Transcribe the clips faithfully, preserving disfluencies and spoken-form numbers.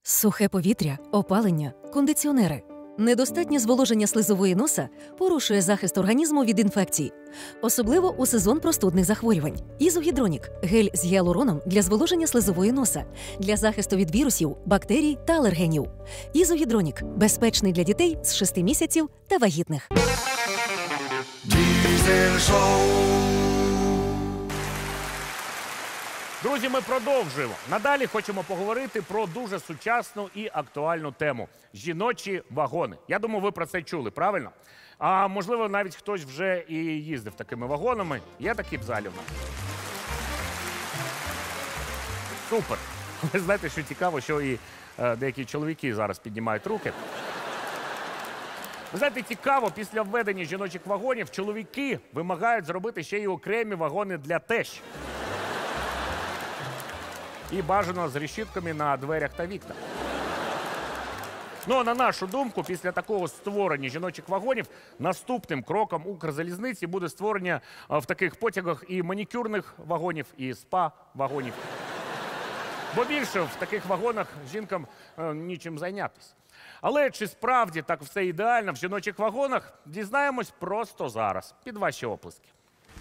Сухе повітря, опалення, кондиціонери. Недостатнє зволоження слизової носа порушує захист організму від інфекцій. Особливо у сезон простудних захворювань. Ізогідронік – гель з гіалуроном для зволоження слизової носа, для захисту від вірусів, бактерій та алергенів. Ізогідронік – безпечний для дітей з шести місяців та вагітних. Друзі, ми продовжуємо. Надалі хочемо поговорити про дуже сучасну і актуальну тему – жіночі вагони. Я думаю, ви про це чули, правильно? А можливо, навіть хтось вже і їздив такими вагонами. Є такі в залі в нас? Супер. Ви знаєте, що цікаво, що і е, деякі чоловіки зараз піднімають руки. Ви знаєте, цікаво, після введення жіночих вагонів чоловіки вимагають зробити ще й окремі вагони для тещ. І бажано з решітками на дверях та вікнах. Ну, а на нашу думку, після такого створення жіночих вагонів наступним кроком Укрзалізниці буде створення в таких потягах і манікюрних вагонів, і спа-вагонів. Бо більше в таких вагонах жінкам е, нічим зайнятися. Але чи справді так все ідеально в жіночих вагонах, дізнаємось просто зараз, під ваші оплески.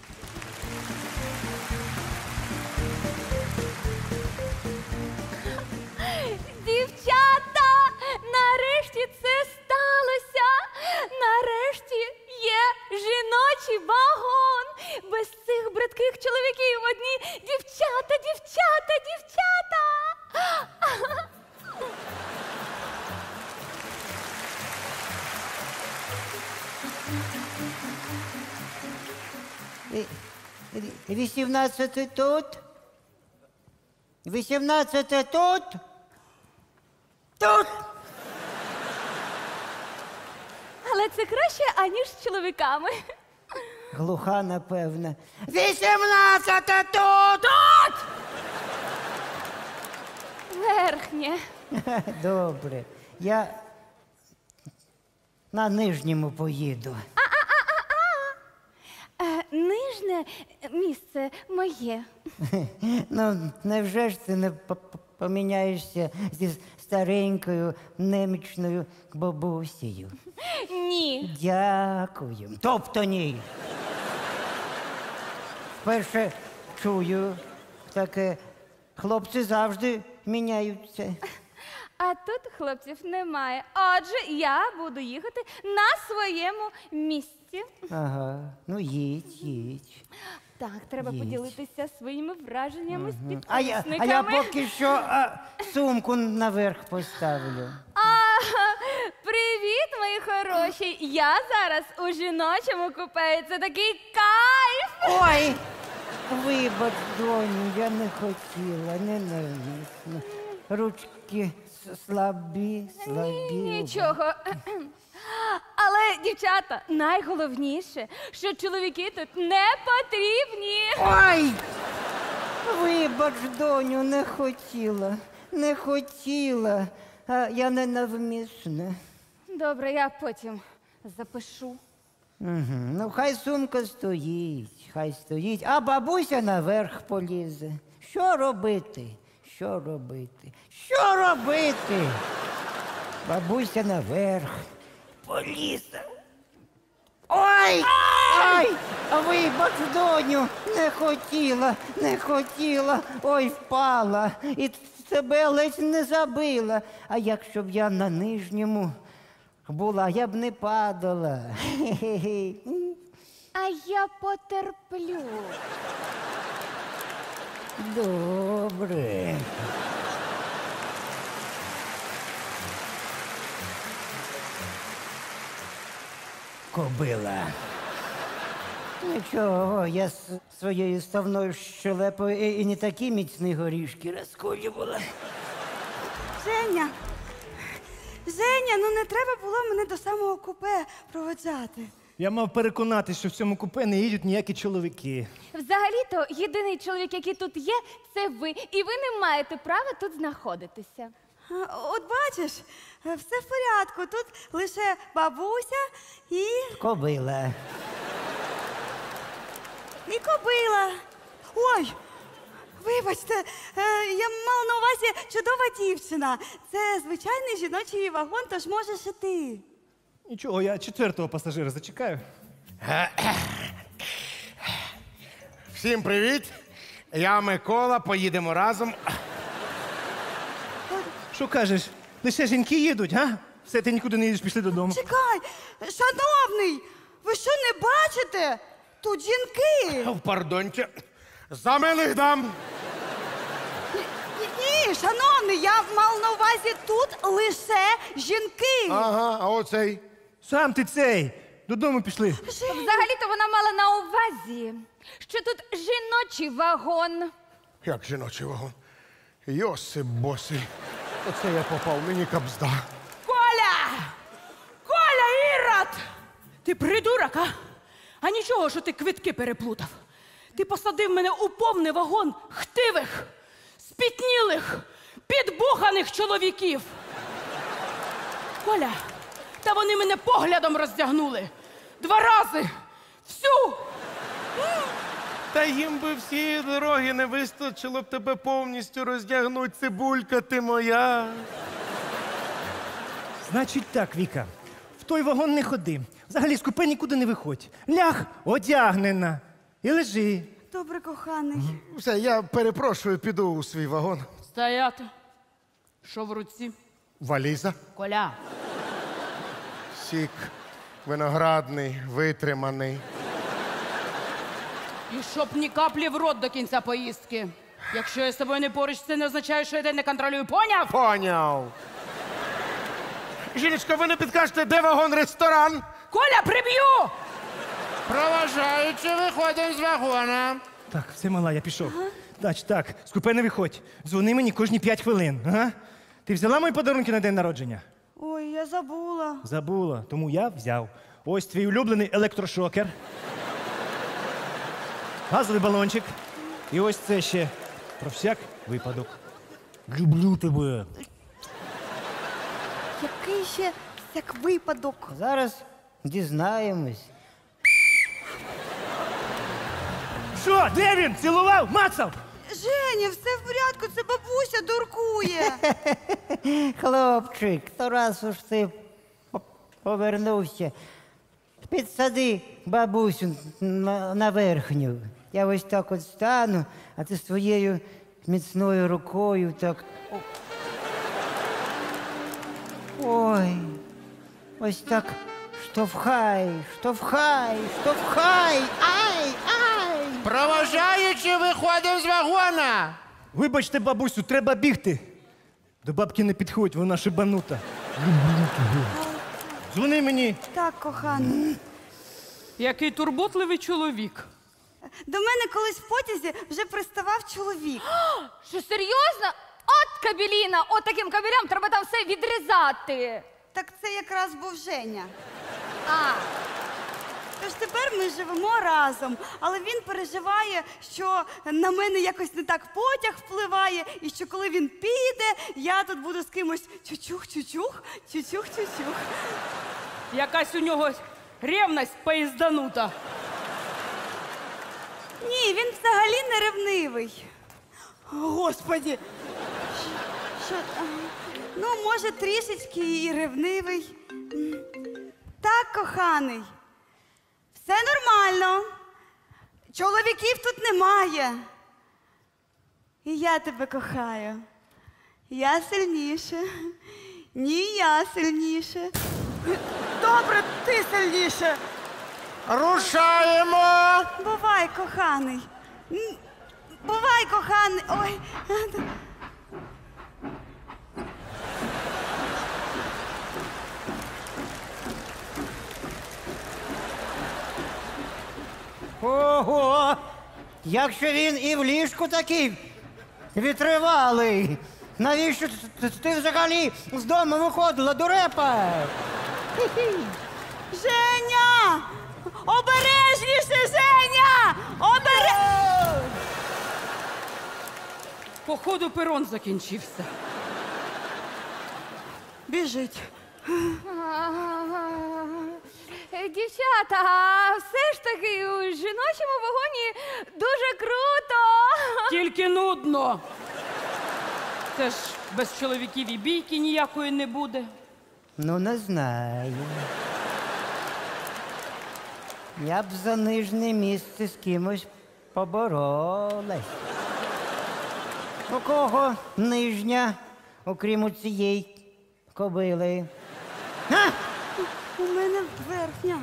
Дівчата, нарешті це сталося. Нарешті є жіночий вагон. Без цих бридких чоловіків одні дівчата, дівчата, дівчата. Вісімнадцяте тут? Вісімнадцяте тут? Тут! Але це краще, аніж з чоловіками. Глуха, напевно. Вісімнадцяте тут! Тут! Верхнє. Добре. Я на нижньому поїду. Е, нижнє місце моє. Ну, невже ж ти не по- по- поміняєшся зі старенькою немічною бабусею? Ні. Дякую. Тобто ні. Вперше чую таке. Хлопці завжди міняються. А тут хлопців немає. Отже, я буду їхати на своєму місці. Ага, ну їдь, їдь. Так, треба Їдь. поділитися своїми враженнями з А я, підписниками. а я поки що а, сумку наверх поставлю. А, привіт, мої хороші! Я зараз у жіночому купе. Це такий кайф! Ой! Вибач, доню, я не хотіла, ненависно. Ручки с- слабі, слабі. Нічого. Але, дівчата, найголовніше, що чоловіки тут не потрібні. Ой! Вибач, доню, не хотіла, не хотіла. А я ненавмисна. Добре, я потім запишу. Угу. Ну, хай сумка стоїть, хай стоїть, а бабуся наверх полізе. Що робити? Що робити? Що робити? Бабуся наверх полізе. Ой! Ой! Вибач, доню, не хотіла, не хотіла. Ой, впала. І тебе ледь не забила. А якщо б я на нижньому була, я б не падала. Хе-хе-хе. А я потерплю. Добре. Кобила. Нічого, я з своєю ставною щелепою і, і не такі міцні горішки розколювала. Женя, Женя, ну не треба було мене до самого купе проводжати. Я мав переконати, що в цьому купе не їдуть ніякі чоловіки. Взагалі-то єдиний чоловік, який тут є, це ви. І ви не маєте права тут знаходитися. А, От бачиш, все в порядку. Тут лише бабуся і, Вибачте, е, я мала на увазі чудова дівчина. Це звичайний жіночий вагон, тож можеш і ти. Нічого, я четвертого пасажира зачекаю. Всім привіт! Я Микола, поїдемо разом. Що кажеш? Лише жінки їдуть, га? Все, ти нікуди не їдеш, пішли додому. Чекай, шановний, ви що не бачите? Тут жінки. Пардоньте, за милих дам. Ні, шановний, я мала на увазі тут лише жінки. Ага, а оцей? Сам ти цей. Додому пішли. Взагалі-то вона мала на увазі, що тут жіночий вагон. Як жіночий вагон? Йосип босий. Оце я попав, мені кабзда. Коля! Коля, Ірод! Ти придурок, а? А нічого, що ти квитки переплутав. Ти посадив мене у повний вагон хтивих, спітнілих, підбуханих чоловіків. Коля, та вони мене поглядом роздягнули. Два рази. Всю. Та їм би всієї дороги не вистачило б тебе повністю роздягнуть, цибулька ти моя. Значить так, Віка, в той вагон не ходи. Взагалі з купе нікуди не виходь. Ляг одягнена і лежи. Добре, коханий. Все, я перепрошую, піду у свій вагон. Стояти. Що в руці? Валіза, Коля. сік, виноградний, витриманий. І щоб ні каплі в рот до кінця поїздки. Якщо я з тобою не поруч, це не означає, що я тебе не контролюю. Поняв? Поняв. Жіночка, ви не підкажете, де вагон-ресторан? Коля, приб'ю! Проважаючи, виходимо з вагона. Так, все, мала, я пішов. Значить так, з купе не виходь. Дзвони мені кожні п'ять хвилин. Ага? Ти взяла мої подарунки на день народження? Ой, я забула. Забула, тому я взяв. Ось твій улюблений електрошокер. Газовий балончик. І ось це ще про всяк випадок. Люблю тебе. Який ще як випадок? Зараз дізнаємось. Що, де він? Цілував? Мацав? Женя, все в порядку, це бабуся дуркує. Хлопчик, то раз уж ти по- повернувся, підсади бабусю на, на верхню. Я ось так от стану, а ти своєю міцною рукою так. О- Ой, ось так штовхай, штовхай, штовхай, ай, ай! Проважаючи, виходимо з вагона. Вибачте, бабусю, треба бігти. До бабки не підходь, вона шибанута. Люблю тебе. Дзвони мені. Так, коханий. Який турботливий чоловік. До мене колись в потязі вже приставав чоловік. Що, серйозно? От кабеліна, от таким кабелям треба там все відрізати. Так це якраз був Женя. А, Тож тепер ми живемо разом, але він переживає, що на мене якось не так потяг впливає, і що коли він піде, я тут буду з кимось чучух-чучух, чучух-чучух. Якась у нього ревність поїзданута. Ні, він взагалі не ревнивий. Господі. Що? а, Ну, може, трішечки і ревнивий. М. Так, коханий. Все нормально. Чоловіків тут немає. І я тебе кохаю. Я сильніше. Ні, я сильніше. Добре, ти сильніше. Рушаємо! Бувай, коханий. М, Бувай, коханий. Ой. Ого! Якщо він і в ліжку такий витривалий, навіщо т- т- ти взагалі з дому виходила, дурепа? Женя! Обережніше, Женя! Обере... Походу, перон закінчився. Біжить. Дівчата, а все ж таки у жіночому вагоні дуже круто. Тільки нудно. Це ж без чоловіків і бійки ніякої не буде. Ну, не знаю. Я б за нижнє місце з кимось поборолась. У кого нижня, окрім цієї кобили? А? У мене верхня.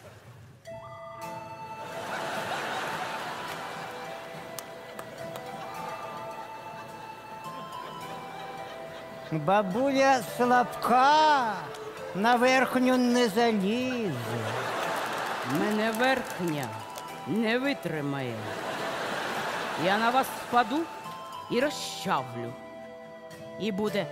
Бабуля слабка, на верхню не залізе. Мене верхня не витримає. Я на вас впаду і розчавлю. І буде.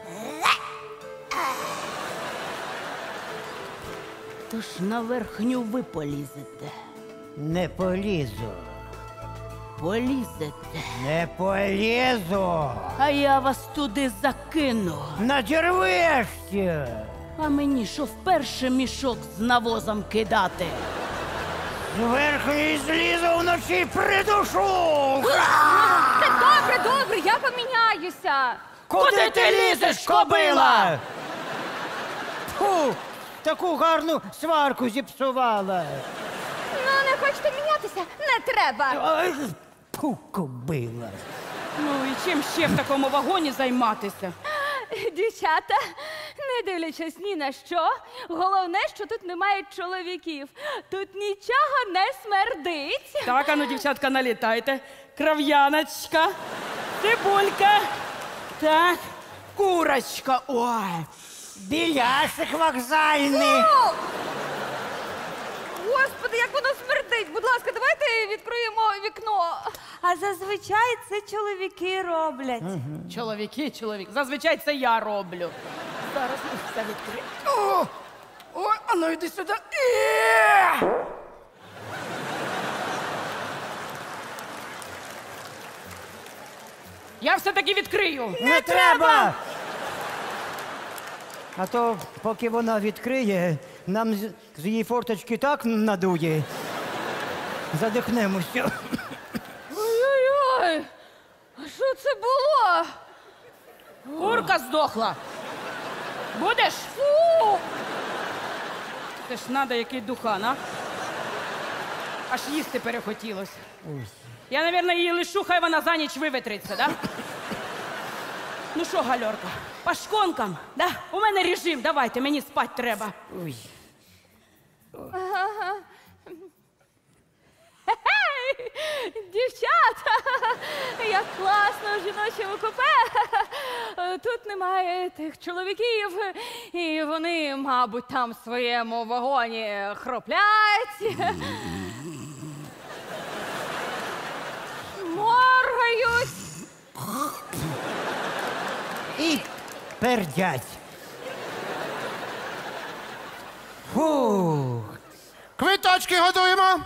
Тож на верхню ви полізете. Не полізу. Полізете. Не полізу. А я вас туди закину. Надірвешся. А мені що вперше мішок з навозом кидати? Зверху і злізу вночі придушу. Добре, добре, я поміняюся. Куди ти лізеш, кобила? Фу, таку гарну сварку зіпсувала. Ну, не хочете мінятися? Не треба. Ай, фу, кобила. Ну і чим ще в такому вагоні займатися? Дівчата, не дивлячись ні на що, головне, що тут немає чоловіків. Тут нічого не смердить. Так, а ну, дівчатка, налітайте. Кров'яночка, цибулька, так, курочка. Ой, Біляшик вокзальний. О! Господи, як воно смердить! Будь ласка, давайте відкриємо вікно. А зазвичай це чоловіки роблять. чоловіки, чоловік. Зазвичай це я роблю. Зараз ми все відкриємо. О, о, а ну йди сюди. Е! Я все-таки відкрию. Не треба. А то, поки вона відкриє, нам з, з її форточки так надує. Задихнемося. Ой-ой-ой! А що це було? Курка здохла. Будеш? Фу! Це ж надо, який духан, а? Аж їсти перехотілось. Я, мабуть, її лишу, хай вона за ніч виветриться, да? Ну що, гальорка, по шконкам, да? У мене режим, давайте, мені спать треба. Ой. Хе-хей! Дівчата! Як класно в жіночому купе! Тут немає тих чоловіків, і вони, мабуть, там в своєму вагоні хроплять, моргають. І пердять. Фух. Квиточки годуємо.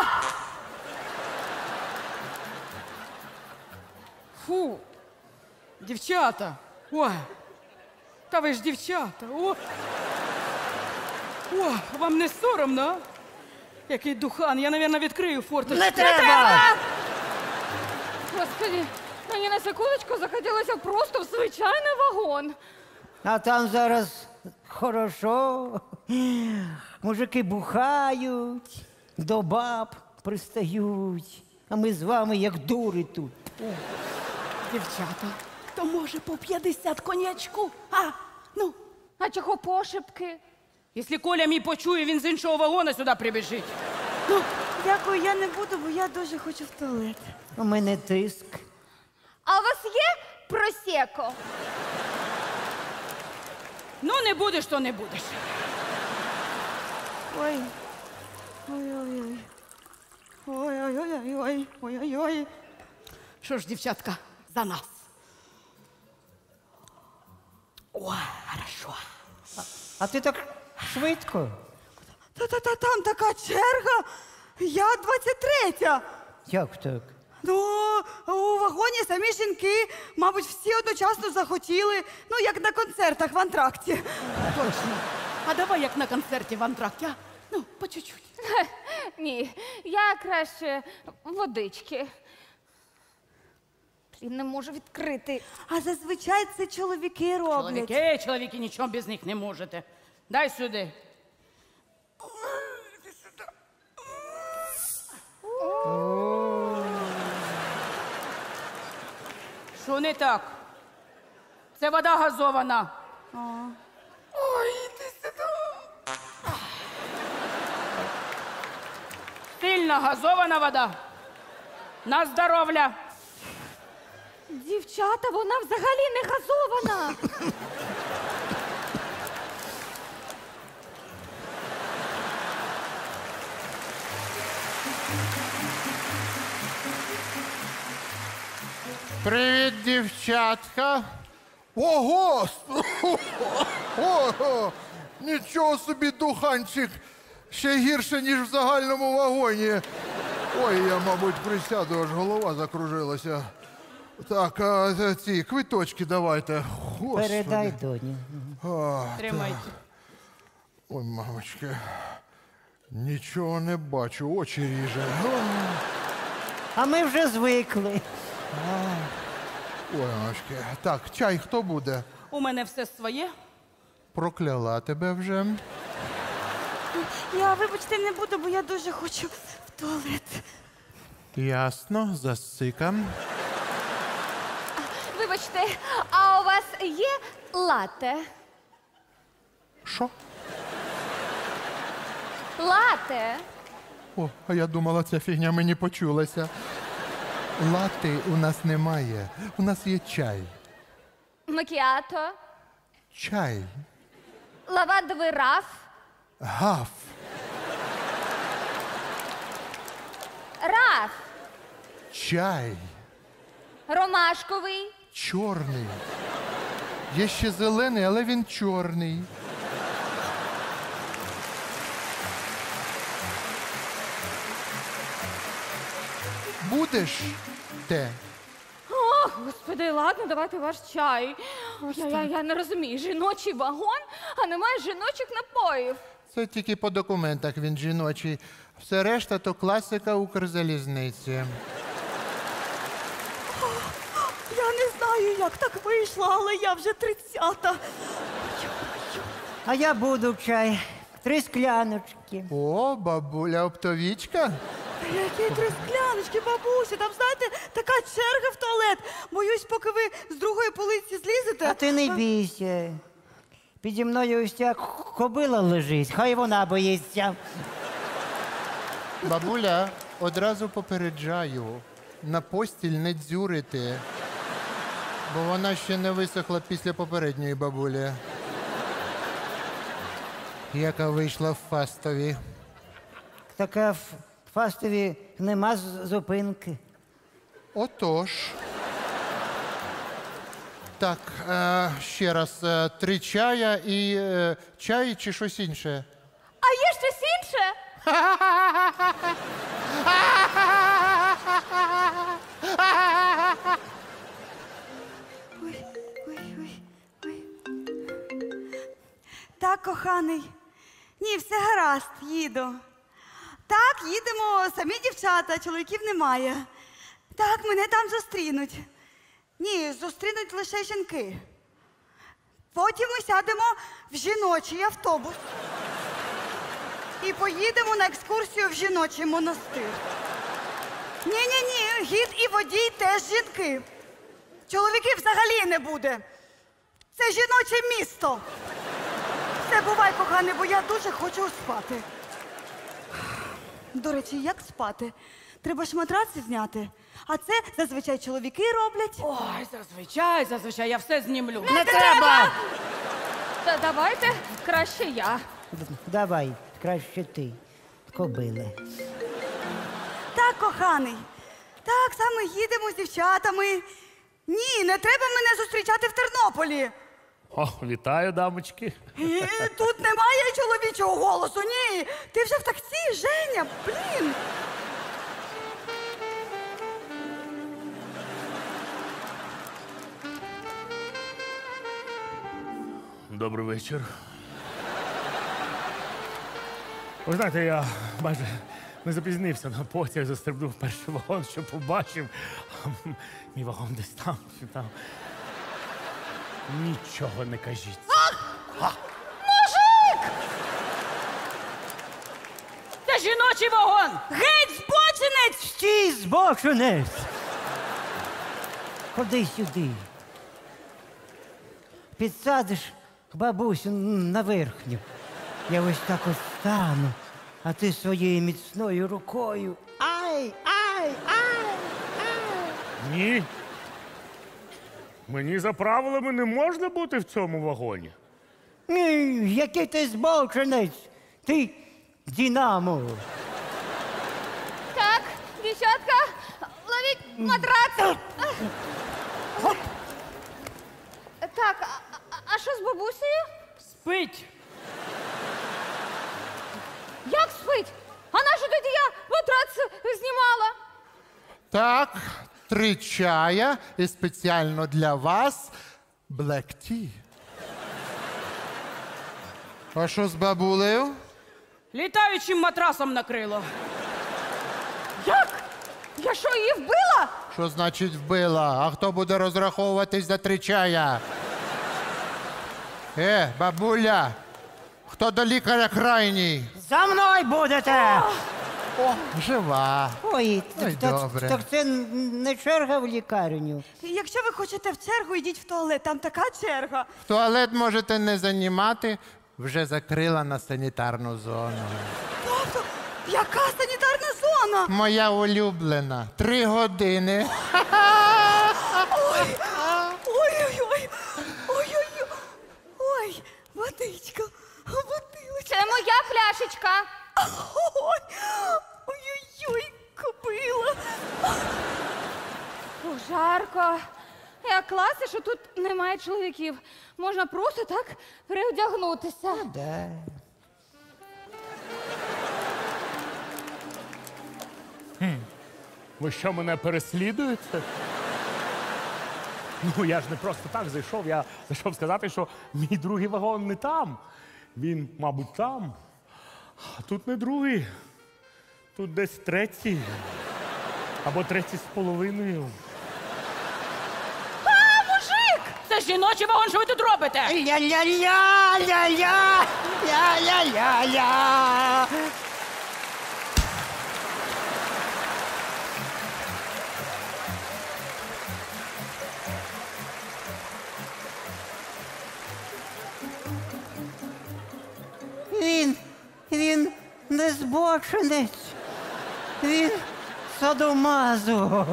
Фу, дівчата, ой, та ви ж дівчата, о. О, вам не соромно, а? Який духан, я, мабуть, відкрию форточку. Не треба! Господи, мені на секундочку захотілося просто в звичайний вагон. А там зараз хорошо. Мужики бухають, до баб пристають. А ми з вами як дури тут. Дівчата, то може по п'ятдесят конячку, а? Ну, А чого пошепки? якщо Коля мій почує, він з іншого вагона сюди прибіжить. Ну, дякую, я не буду, бо я дуже хочу в туалет. У мене тиск. А у вас є просеко? Ну, не будеш, то не будеш. Ой. Ой-ой-ой. Ой-ой-ой-ой. Ой-ой-ой. Що ж, дівчатка, за нас. Ой, хорошо. А ти так швидко? Та-та-та, там така черга. Я двадцять третя. Як так? Ну, у вагоні самі жінки, мабуть, всі одночасно захотіли, ну, як на концертах в антракті. Точно. А давай як на концерті в антракті, а? Ну, по чуть-чуть. Ні, я краще водички. Блін, не можу відкрити. А зазвичай це чоловіки роблять. Чоловіки, чоловіки, нічого без них не можете. Дай сюди. Що не так? Це вода газована. Ой, іди сюди. Сильно газована вода. На здоров'я. Дівчата, вона взагалі не газована. Привіт, дівчатка. Ого! Ого! Нічого собі, духанчик. Ще гірше, ніж в загальному вагоні. Ой, я, мабуть, присяду, аж голова закружилася. Так, а ці квиточки давайте. Господи. Передай доні. А, Тримайте. ой, мамочки. Нічого не бачу, очі ріже. Ну, А ми вже звикли. ой, мамочки. Так, чай хто буде? У мене все своє. Прокляла тебе вже. Я, вибачте, не буду, бо я дуже хочу в туалет. Ясно, засикам. Вибачте, а у вас є лате? Що? Лате? О, а я думала, ця фігня мені почулася. Лати у нас немає. У нас є чай. Макіато? Чай. Лавандовий раф? Гаф. Раф? Чай. Ромашковий? Чорний. Є ще зелений, але він чорний. Будеш те? О, господи, ладно, давайте ваш чай. Я, я, я не розумію, жіночий вагон, а немає жіночих напоїв. Це тільки по документах він жіночий. Все решта то класика Укрзалізниці. Я не знаю, як так вийшло, але я вже тридцята. А я буду чай. Три скляночки. О, бабуля оптовічка. Які три скляночки, бабуся, там, знаєте, така черга в туалет. Боюсь, поки ви з другої полиці злізете. А ти не бійся. Піді мною ось ця кобила лежить, хай вона боїться. Бабуля, одразу попереджаю. На постіль не дзюрити. Бо вона ще не висохла після попередньої бабулі. Яка вийшла в Фастові. Така в Фастові нема з- зупинки. Отож. Так, е, ще раз, е, три чая і е, чай чи щось інше? А є щось інше? Ой, ой, ой, ой. Так, коханий. Ні, все гаразд, їду. Так, їдемо, самі дівчата, чоловіків немає. Так, мене там зустрінуть. Ні, зустрінуть лише жінки. Потім ми сядемо в жіночий автобус. І поїдемо на екскурсію в жіночий монастир. Ні-ні-ні, гід і водій теж жінки. Чоловіків взагалі не буде. Це жіноче місто. Все, бувай, коханий, бо я дуже хочу спати. До речі, як спати? Треба ж матраці зняти. А це зазвичай чоловіки роблять. Ой, зазвичай, зазвичай, я все знімлю. Не треба! Та давайте краще я. Давай, краще ти, кобиле. Так, коханий. Так, саме їдемо з дівчатами. Ні, не треба мене зустрічати в Тернополі. О, вітаю, дамочки. І тут немає чоловічого голосу, ні. Ти вже в таксі, Женя, блін. Добрий вечір. Ви знаєте, я майже не запізнився на потяг, застрибнув перший вагон, що побачив. Мій вагон десь там, чи там. Нічого не кажіть. Мужик! Це жіночий вагон! Геть, збочинець! Стій, збочинець! Ходи сюди. Підсадиш бабусю на верхню. Я ось так ось стану, а ти своєю міцною рукою. Ай, ай, ай, ай! Ні. Мені за правилами не можна бути в цьому вагоні. Ні, який ти збочинець! Ти Дінамо! Так, дівчатка, ловіть матрац. Так, а- а- а що з бабусею? Спить! Як спить? А на що тоді я матрац знімала? Так, три чая і спеціально для вас Black Tea. А що з бабулею? Літаючим матрасом накрило. Як? Я що, її вбила? Що значить вбила? А хто буде розраховуватись за три чая? Е, бабуля, хто до лікаря крайній? За мною будете! О, жива. Ой, Ой, так, добре. так це не черга в лікарню. Якщо ви хочете в чергу, йдіть в туалет, там така черга. В туалет можете не займати, вже закрила на санітарну зону. Тобто, яка санітарна зона? Моя улюблена. Три години. Ой, ой-ой-ой, ой-ой-ой, ой, водичка, водилочка. Це моя пляшечка. Ой, ой-ой-ой, кобила. Фу, жарко. Як класно, що тут немає чоловіків. Можна просто так переодягнутися. Да. Ви що, мене переслідуєте? Ну, я ж не просто так зайшов. Я зайшов сказати, що мій другий вагон не там. Він, мабуть, там. А тут не другий. Тут десь третій. Або третій з половиною. Це жіночий вагон, що ви тут робите? Ля-ля-ля, ля-ля, ля-ля-ля-ля. Він, він не збочинець. Він садомазо.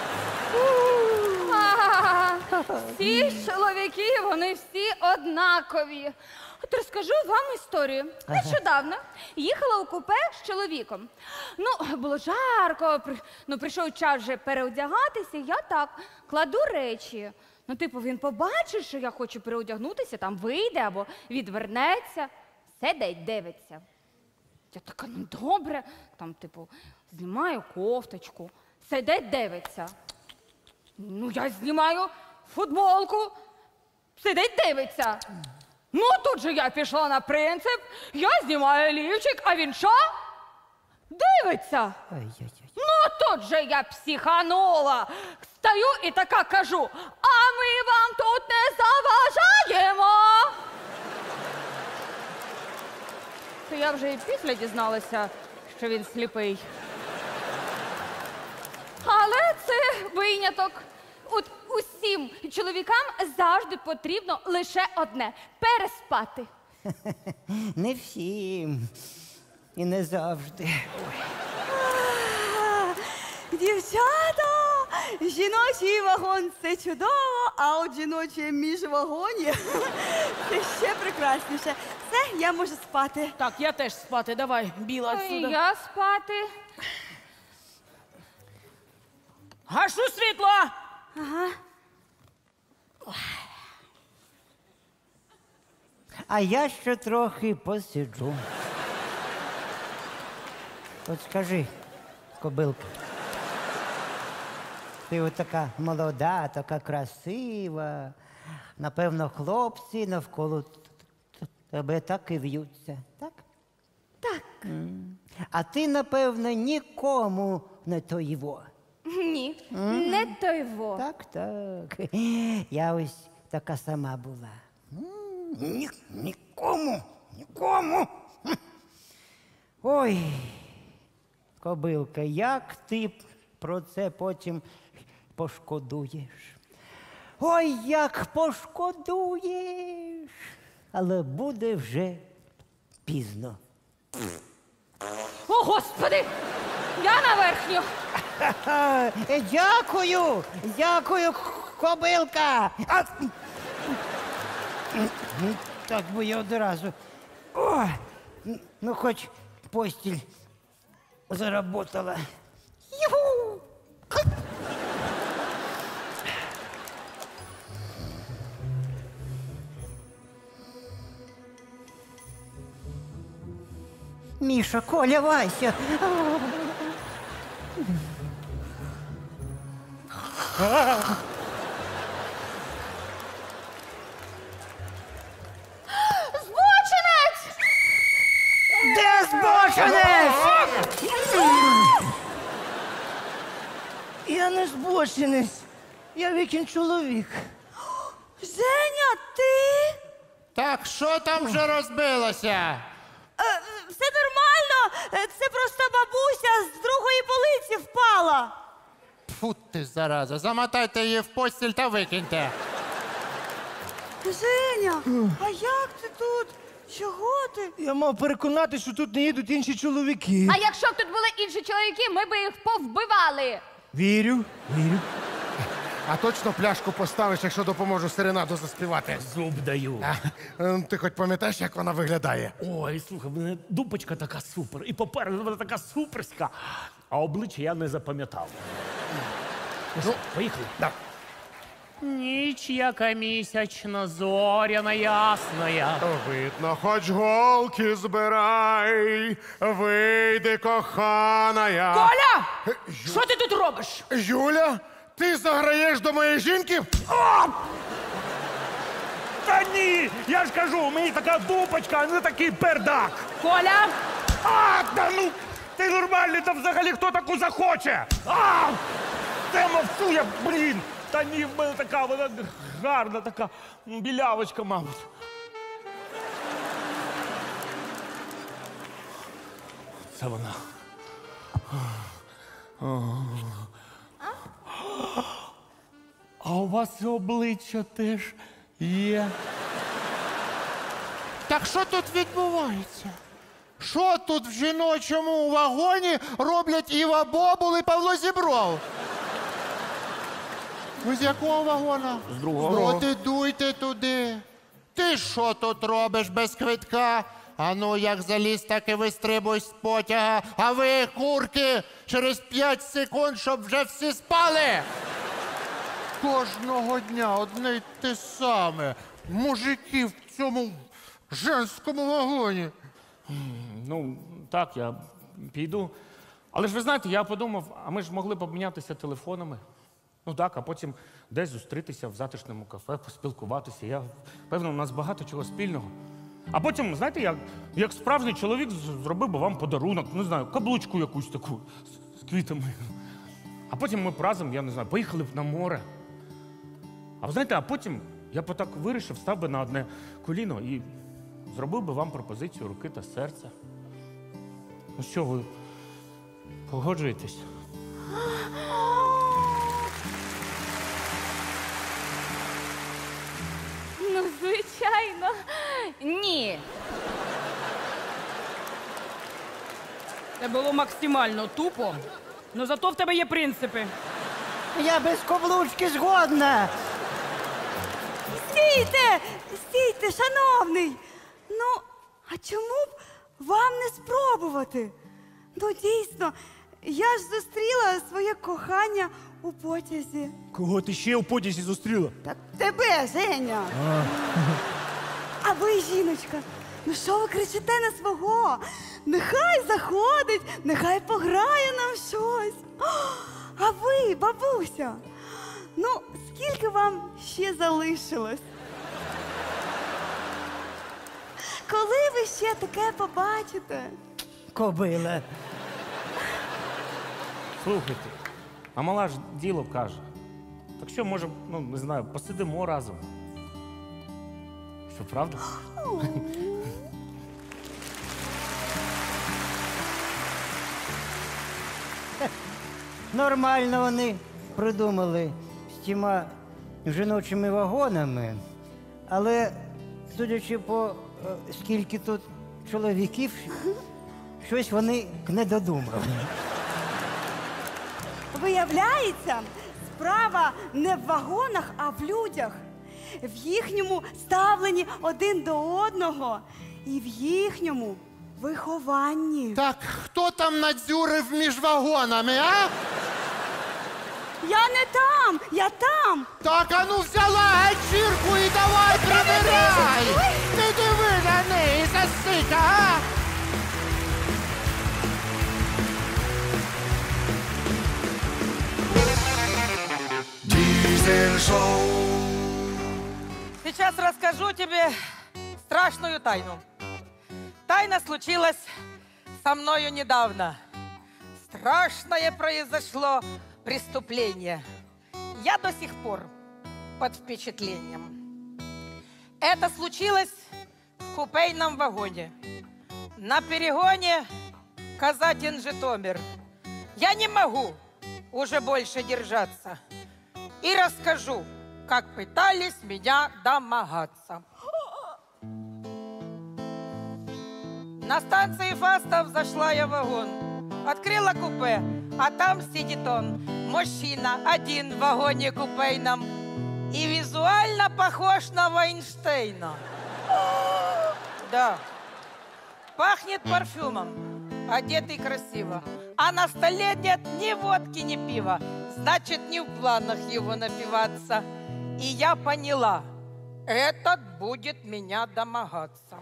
А, Всі чоловіки, вони всі однакові. От розкажу вам історію. Нещодавно їхала у купе з чоловіком. Ну, було жарко, при- ну, прийшов час вже переодягатися, я так кладу речі. Ну, типу, він побачить, що я хочу переодягнутися, там вийде або відвернеться, сидить, дивиться. Я така, ну добре, там, типу, знімаю кофточку, сидить, дивиться. Ну, я знімаю футболку, сидить, дивиться. Ну, тут же я пішла на принцип, я знімаю лівчик, а він що? Дивиться. Ай-яй-яй. Ну, тут же я психанула. Стою і така кажу, а ми вам тут не заважаємо. То я вже і після дізналася, що він сліпий. Але це виняток. От усім чоловікам завжди потрібно лише одне – переспати. Не всім. І не завжди. Дівчата, жіночий вагон – це чудово, а от жіноче міжвагоні – це ще прекрасніше. Все, я можу спати. Так, я теж спати, давай, біла І отсюда. я спати. Гашу світло! А я ще трохи посиджу. От скажи, кобилка, ти от така молода, така красива. Напевно, хлопці навколо т- т- тебе так і в'ються, так? Так, А ти, напевно, нікому не то його. Ні, не той во. Так, так. Я ось така сама була. Ні, нікому, нікому. Ой, кобилка, як ти про це потім пошкодуєш? Ой, як пошкодуєш. Але буде вже пізно. О, Господи! Я на верхню! Е, Дякую, дякую, к- кобилка. А... Так би я одразу. О, ну, хоч постіль заработала. Юху! Міша, Коля, Вася. Збочинець! Де збочинець? Я не збочинець. Я Вікін чоловік. Женя, ти? Так, що там вже розбилося? Е, все нормально. Е, Це просто бабуся з другої полиці впала. Фу ти, зараза, замотайте її в постіль та викиньте. Женя, а як ти тут? Чого ти? Я мав переконати, що тут не їдуть інші чоловіки. А якщо б тут були інші чоловіки, ми б їх повбивали. Вірю, вірю. А точно пляшку поставиш, якщо допоможу серенаду заспівати? Зуб даю. Е, Ти хоч пам'ятаєш, як вона виглядає? Ой, слухай, в мене дупочка така супер, і попереду вона така суперська, а обличчя я не запам'ятав. Ну, поїхали. Да. Ніч яка місячна, зоряна ясная. Видно, хоч голки збирай, вийди, коханая. Коля! Що ти тут робиш? Юля, ти заграєш до моєї жінки? Та ні! Я ж кажу, у мені така дупочка, а не такий пердак. Коля! А, та ну, ти нормальний, та взагалі хто таку захоче? А! Та мовчу я, блін! Та ні, в мене така, вона гарна така білявочка, мабуть. Це вона. А у вас і обличчя теж є. Так що тут відбувається? Що тут в жіночому вагоні роблять Іва Бобул і Павло Зібров? Ви з якого вагона? З другого. От і дуйте туди. Ти що тут робиш без квитка? А ну, як заліз, так і вистрибуй з потяга. А ви, курки, через п'ять секунд, щоб вже всі спали. Кожного дня одне й те саме. Мужики в цьому женському вагоні. Ну, так, я піду. Але ж ви знаєте, я подумав, а ми ж могли б обмінятися телефонами. Ну так, а потім десь зустрітися в затишному кафе, поспілкуватися. Я певно, у нас багато чого спільного. А потім, знаєте, як, як справжній чоловік з- зробив би вам подарунок, не знаю, каблучку якусь таку з, з квітами. А потім ми б разом, я не знаю, поїхали б на море. А ви знаєте, а потім я б так вирішив, став би на одне коліно і зробив би вам пропозицію руки та серця. Ну що, ви погоджуєтесь? Ну, звичайно. Ні. Це було максимально тупо, але зато в тебе є принципи. Я без каблучки згодна. Стійте! Стійте, шановний! Ну, а чому б вам не спробувати? Ну, дійсно, я ж зустріла своє кохання у потязі. Кого ти ще у потязі зустріла? Та тебе, Женя! А ви, жіночка, ну що ви кричите на свого? Нехай заходить, нехай пограє нам щось. А ви, бабуся, ну скільки вам ще залишилось? Коли ви ще таке побачите? кобила. Слухайте, а мала ж діло каже. Так що, може, ну, не знаю, посидимо разом. Що, правда? Нормально вони придумали з тіма жіночими вагонами, але, судячи по е, скільки тут чоловіків, щось вони не додумали. Виявляється, справа не в вагонах, а в людях. В їхньому ставленні один до одного і в їхньому вихованні. Так хто там надзюрив між вагонами, а? Я не там, я там. Так, а ну взяла ганчірку і давай прибирай! Ти диви на неї, засика, а? Сейчас расскажу тебе страшную тайну. Тайна случилась со мною недавно. Страшное произошло преступление. Я до сих пор под впечатлением. Это случилось в купейном вагоне. На перегоне Казатин-Житомир. Я не могу уже больше держаться. И расскажу, как пытались меня домогаться. На станции Фастов зашла я в вагон. Открыла купе, а там сидит он, мужчина, один в вагоне купейном. И визуально похож на Вайнштейна. Да. Пахнет парфюмом, одетый красиво. А на столе нет ни водки, ни пива. Значит, не в планах его напиваться. И я поняла, этот будет меня домогаться.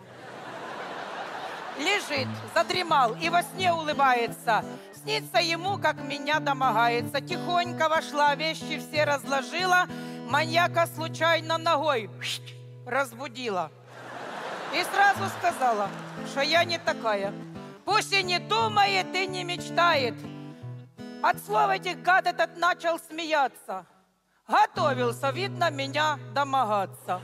Лежит, задремал и во сне улыбается. Снится ему, как меня домогается. Тихонько вошла, вещи все разложила. Маньяка случайно ногой разбудила. И сразу сказала, что я не такая. Пусть и не думает, и не мечтает. От слов этих гад этот начал смеяться. Готовился, видно, меня домогаться.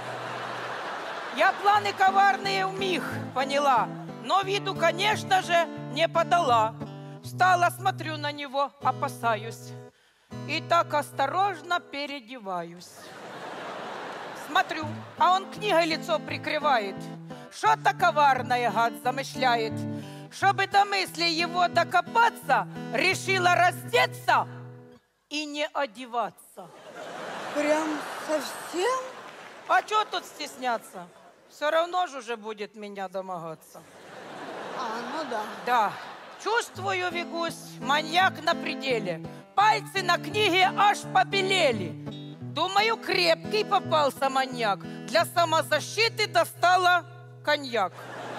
Я планы коварные вмиг поняла, но виду, конечно же, не подала. Встала, смотрю на него, опасаюсь. И так осторожно переодеваюсь. Смотрю, а он книгой лицо прикрывает. Что-то коварное гад замышляет. Чтобы до мысли его докопаться, решила раздеться и не одеваться. Прям совсем? А что тут стесняться? Все равно же уже будет меня домогаться. А, ну да. Да. Чувствую, Вигусь, маньяк на пределе. Пальцы на книге аж побелели. Думаю, крепкий попался маньяк. Для самозащиты достала коньяк.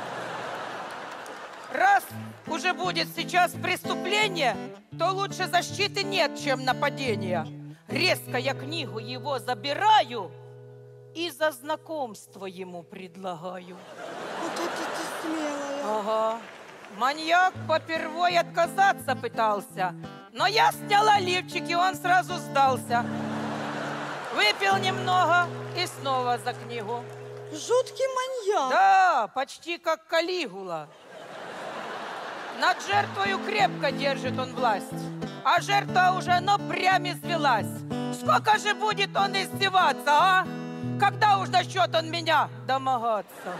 Раз уже будет сейчас преступление, то лучше защиты нет, чем нападения. Резко я книгу его забираю и за знакомство ему предлагаю. Вот это ты смелая. Ага. Маньяк попервой отказаться пытался, но я сняла лифчик, и он сразу сдался. Выпил немного и снова за книгу. Жуткий маньяк. Да, почти как Калигула. Над жертвою крепко держит он власть, а жертва уже, ну, прям извелась. Сколько же будет он издеваться, а? Когда уж начнет он меня домогаться?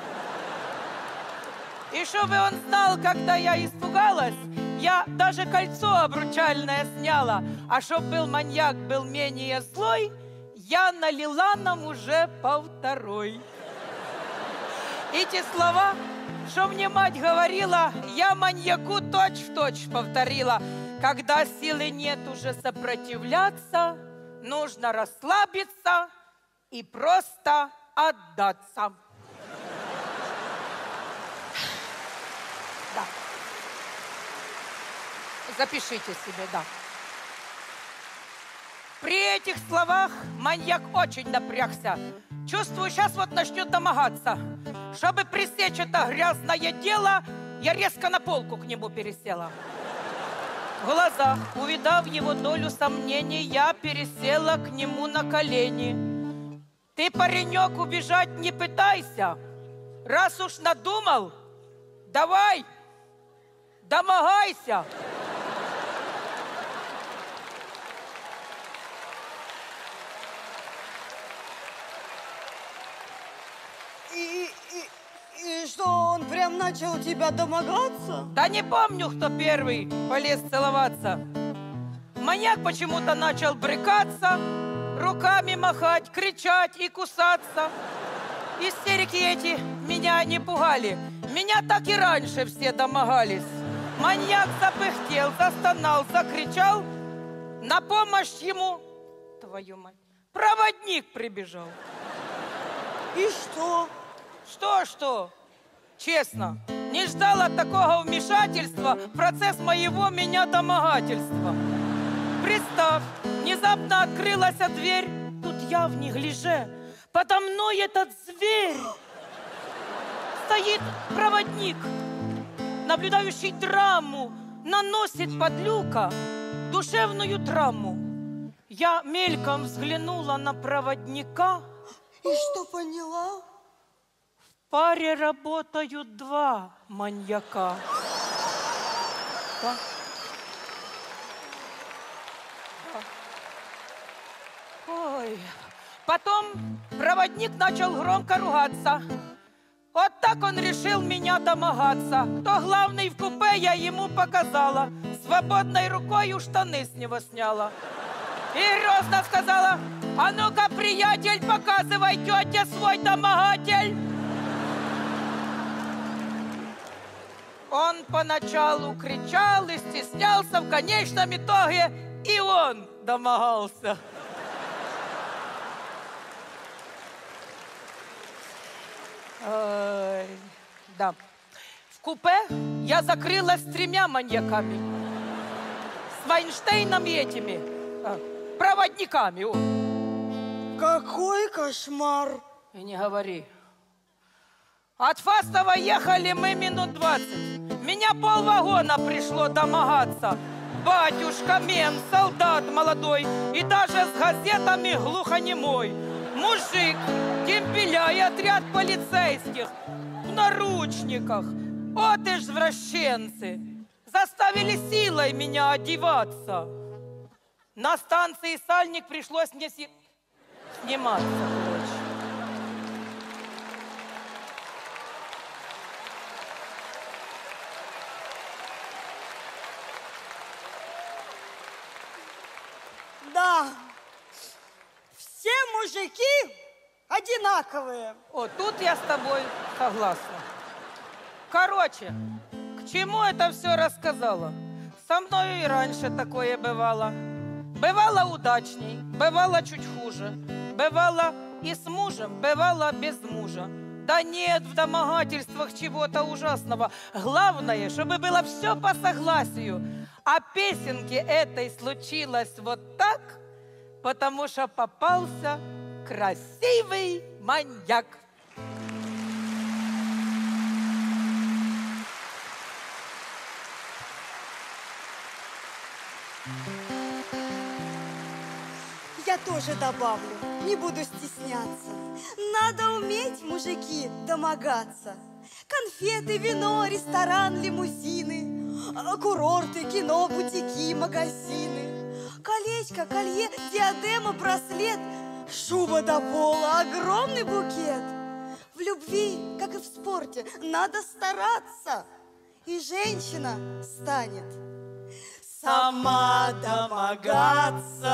И чтобы он знал, когда я испугалась, я даже кольцо обручальное сняла. А чтоб был маньяк, был менее злой, я налила нам уже по второй. Эти слова, что мне мать говорила, я маньяку точь-в-точь повторила. Когда силы нет уже сопротивляться, нужно расслабиться и просто отдаться. Да. Запишите себе, да. При этих словах маньяк очень напрягся. Чувствую, сейчас вот начнет домогаться. Чтобы пресечь это грязное дело, Я резко на полку к нему пересела. В глазах, увидав его долю сомнений, я пересела к нему на колени. Ты, паренек, убежать не пытайся. Раз уж надумал, давай, домогайся. И, и, и что, он прям начал тебя домогаться? Да не помню, кто первый полез целоваться. Маньяк почему-то начал брыкаться, руками махать, кричать и кусаться. Истерики эти меня не пугали. Меня так и раньше все домогались. Маньяк запыхтел, застонал, закричал. На помощь ему, твою мать, проводник прибежал. И что? Что-что? Честно, не ждала такого вмешательства в процесс моего меня домогательства. Представь, внезапно открылась дверь. Тут я в неглиже. Подо мной этот зверь. Стоит проводник, наблюдающий драму, наносит подлюка душевную драму. Я мельком взглянула на проводника. И что поняла? В паре работают два маньяка. Да? Да. Ой. Потом проводник начал громко ругаться. Вот так он решил меня домогаться. Кто главный в купе, я ему показала. Свободной рукой у штаны с него сняла. И грозно сказала: а ну-ка, приятель, показывай тете свой домогатель. Он поначалу кричал и стеснялся, в конечном итоге и он домогался. Ой, да. В купе я закрылась с тремя маньяками. С Вайнштейном и этими а, проводниками. О. Какой кошмар! И не говори. От Фастова ехали мы минут двадцать. Меня полвагона пришло домогаться. Батюшка, мент, солдат молодой и даже с газетами глухонемой. Мужик, дембеля и отряд полицейских в наручниках. Вот извращенцы. Заставили силой меня одеваться. На станции Сальник пришлось мне си... сниматься, короче. Да, все мужики одинаковые. О, тут я с тобой согласна. Короче, к чему это все рассказала? Со мною и раньше такое бывало. Бывало удачней, бывало чуть хуже. Бывало и с мужем, бывало без мужа. Да нет в домогательствах чего-то ужасного. Главное, чтобы было все по согласию. А песенке этой случилось вот так, потому что попался красивый маньяк. Я тоже добавлю, не буду стесняться. Надо уметь, мужики, домогаться. Конфеты, вино, ресторан, лимузины, курорты, кино, бутики, магазины, колечко, колье, диадема, браслет, шуба до пола, огромный букет. В любви, как и в спорте, надо стараться, и женщина станет сама домогаться.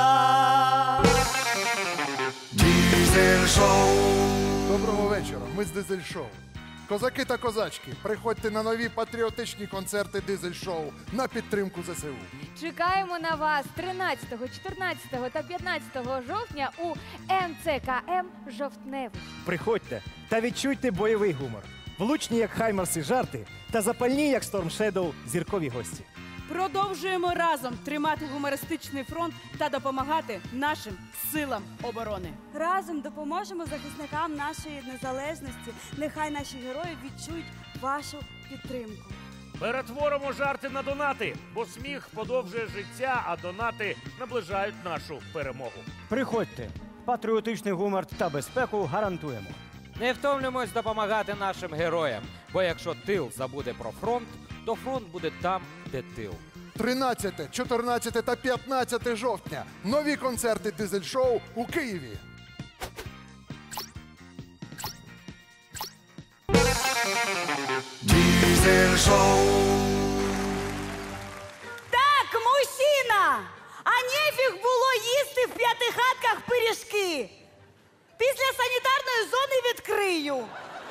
Дизель-шоу. Доброго вечора. Ми з Дизель-шоу. Козаки та козачки, приходьте на нові патріотичні концерти Дизель-шоу на підтримку ЗСУ. Чекаємо на вас тринадцятого, чотирнадцятого та п'ятнадцятого жовтня у ем це ка ем «Жовтневий». Приходьте та відчуйте бойовий гумор. Влучні, як хаймарси, жарти та запальні, як Storm Shadow, зіркові гості. Продовжуємо разом тримати гумористичний фронт та допомагати нашим силам оборони. Разом допоможемо захисникам нашої незалежності. Нехай наші герої відчують вашу підтримку. Перетворимо жарти на донати, бо сміх подовжує життя, а донати наближають нашу перемогу. Приходьте. Патріотичний гумор та безпеку гарантуємо. Не втомлюємось допомагати нашим героям, бо якщо тил забуде про фронт, то фронт буде там, де тил. тринадцяте, чотирнадцяте та п'ятнадцяте жовтня. Нові концерти дизель-шоу у Києві. Дизель-шоу. Так, мужчина! А нефіг було їсти в п'ятихатках пиріжки. Після санітарної зони відкрию.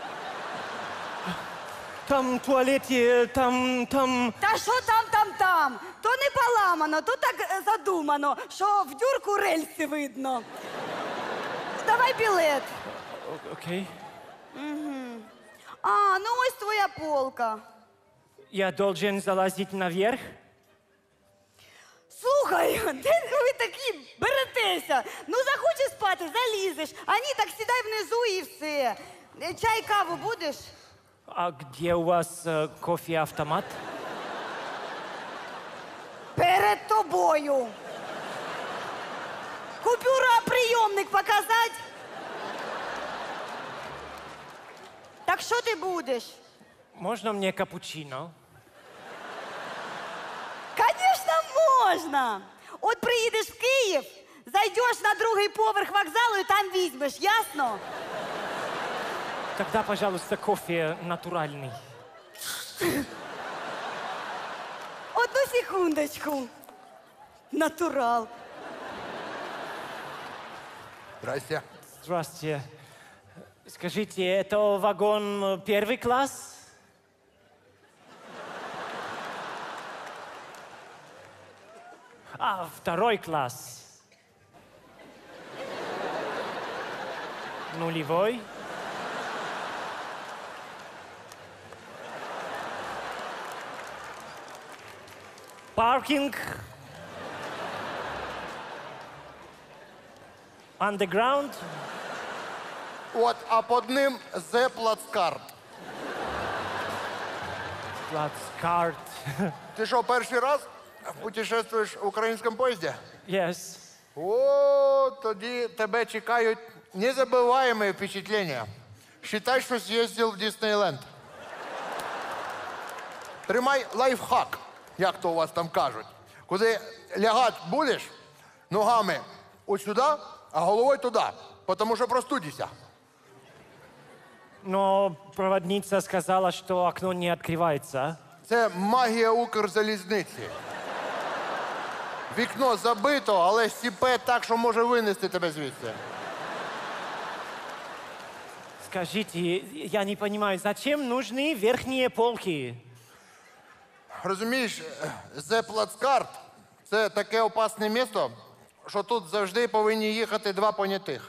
Там туалет є, там, там... Та що там, там, там? То не поламано, то так е, задумано, що в дюрку рельси видно. Давай білет. Окей. Угу. А, ну ось твоя полка. Я должен залазить наверх? Слухай, де ви такі беретеся? Ну захочеш спати, залізеш. А ні, так сідай внизу і все. Е, Чай, каву будеш? А где у вас э, кофе-автомат? Перед тобою. Купюра, прийомник показать? Так що ти будеш? Можна мені капучино? Конечно, можна. От приїдеш в Київ, зайдеш на другий поверх вокзалу і там візьмеш, ясно? Тогда, пожалуйста, кофе натуральный. Одну секундочку. Натурал. Здрасте. Здравствуйте. Скажите, это вагон первый класс? А, второй класс. Нулевой. Паркинг. Underground. От, а під ним Зе Плацкарт. Плацкарт. Ти що, перший раз путешествуєш в українському поїзді? Yes. О, тоді тебе чекають незабываемые впечатления. Считай, що з'їздив в Диснейленд. Тримай лайфхак, як то у вас там кажуть. Куди лягати будеш, ногами ось сюди, а головою туди, тому що простудишся. Но проводница сказала, что окно не открывается. Це магія Укрзалізниці. Вікно забито, але сіпе так, що може винести тебе звідси. Скажите, я не понимаю, зачем нужны верхние полки? Розумієш, Зе Плацкарт – це таке опасне місто, що тут завжди повинні їхати два понятих.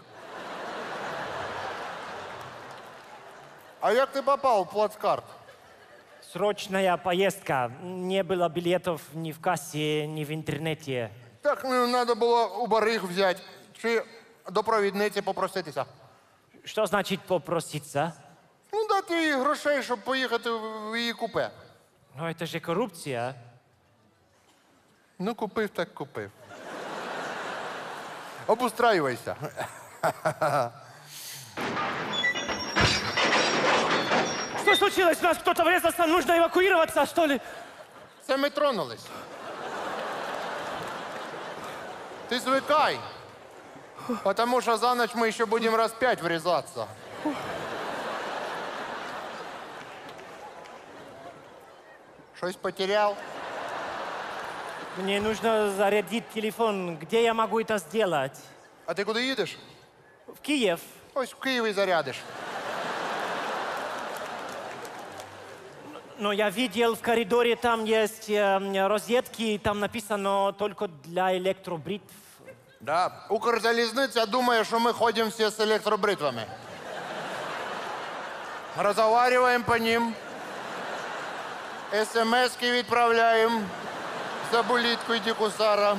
А як ти попав в Плацкарт? Срочная поездка. Не было билетов ни в кассе, ни в интернете. Так, ну, треба було у бариг взяти, чи до провідниці попроситися. Что значит попроситься? Ну, дати їй грошей, щоб поїхати в її купе. Но это же коррупция. Ну, купив, так купив. Обустраювайся. Что случилось? У нас кто-то врезался, нужно эвакуироваться, что ли? Це ми тронулись. Ти звикай. Потому що за ночь ми ще будемо раз п'ять врізатися. Щось потеряв? Мне нужно зарядить телефон. Где я могу это сделать? А ти куди їдеш? В Киев. Ось в Києві зарядиш. Но я видел в коридоре, там есть э, розетки, там написано только для электробритв. Да. Укрзалізниця думає, що ми ходимо всі з електробритвами. Розговариваем по ним. СМС-ки відправляємо. За булітку йди кусара.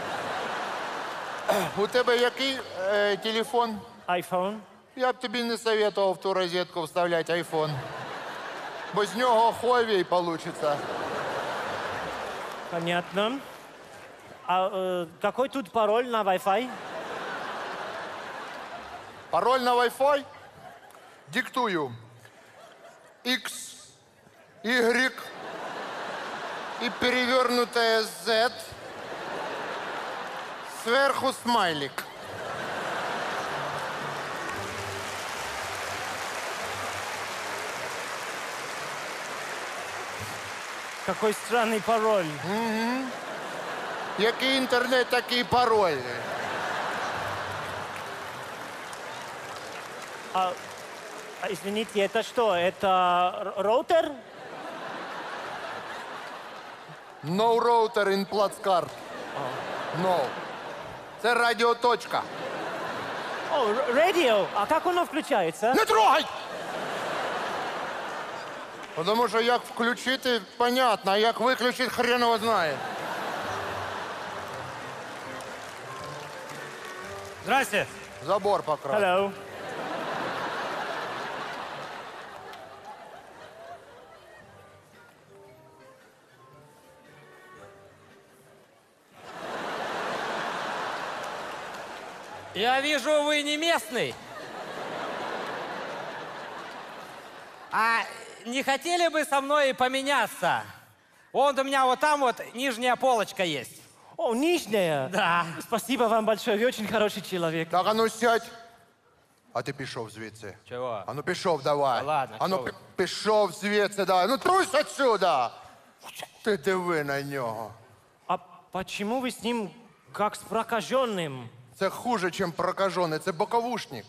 У тебе який е, телефон? Айфон. Я б тобі не советував в ту розетку вставляти айфон. бо з нього хойвій получиться. Понятно. А э, какой тут пароль на Wi-Fi? Пароль на Wi-Fi? Диктую. X, Y и перевернутое Z. Сверху смайлик. Какой странный пароль. Угу. Який інтернет, такий пароль. А, а, извините, это что? Это р- роутер? No router in плацкарт. No. Це радіоточка. О, р- радио. А как оно включается? Не трогай! Тому що як включити, понятно, а як виключити, хрен його знає. Здрасте. Забор покрас. Hello. Я вижу, вы не местный. А не хотели бы со мной поменяться? Вон у меня вот там вот нижняя полочка есть. О, нижняя? Да. Спасибо вам большое, вы очень хороший человек. Так, а ну сядь. А ти пішов звідси. Чого? А ну пішов давай. Та ладно, а ну що ви? пі- пішов звідси, давай. Ну трусь отсюда. Ти диви на нього. А почему вы с ним как с прокаженным? Це хуже, ніж прокажений. Це боковушник.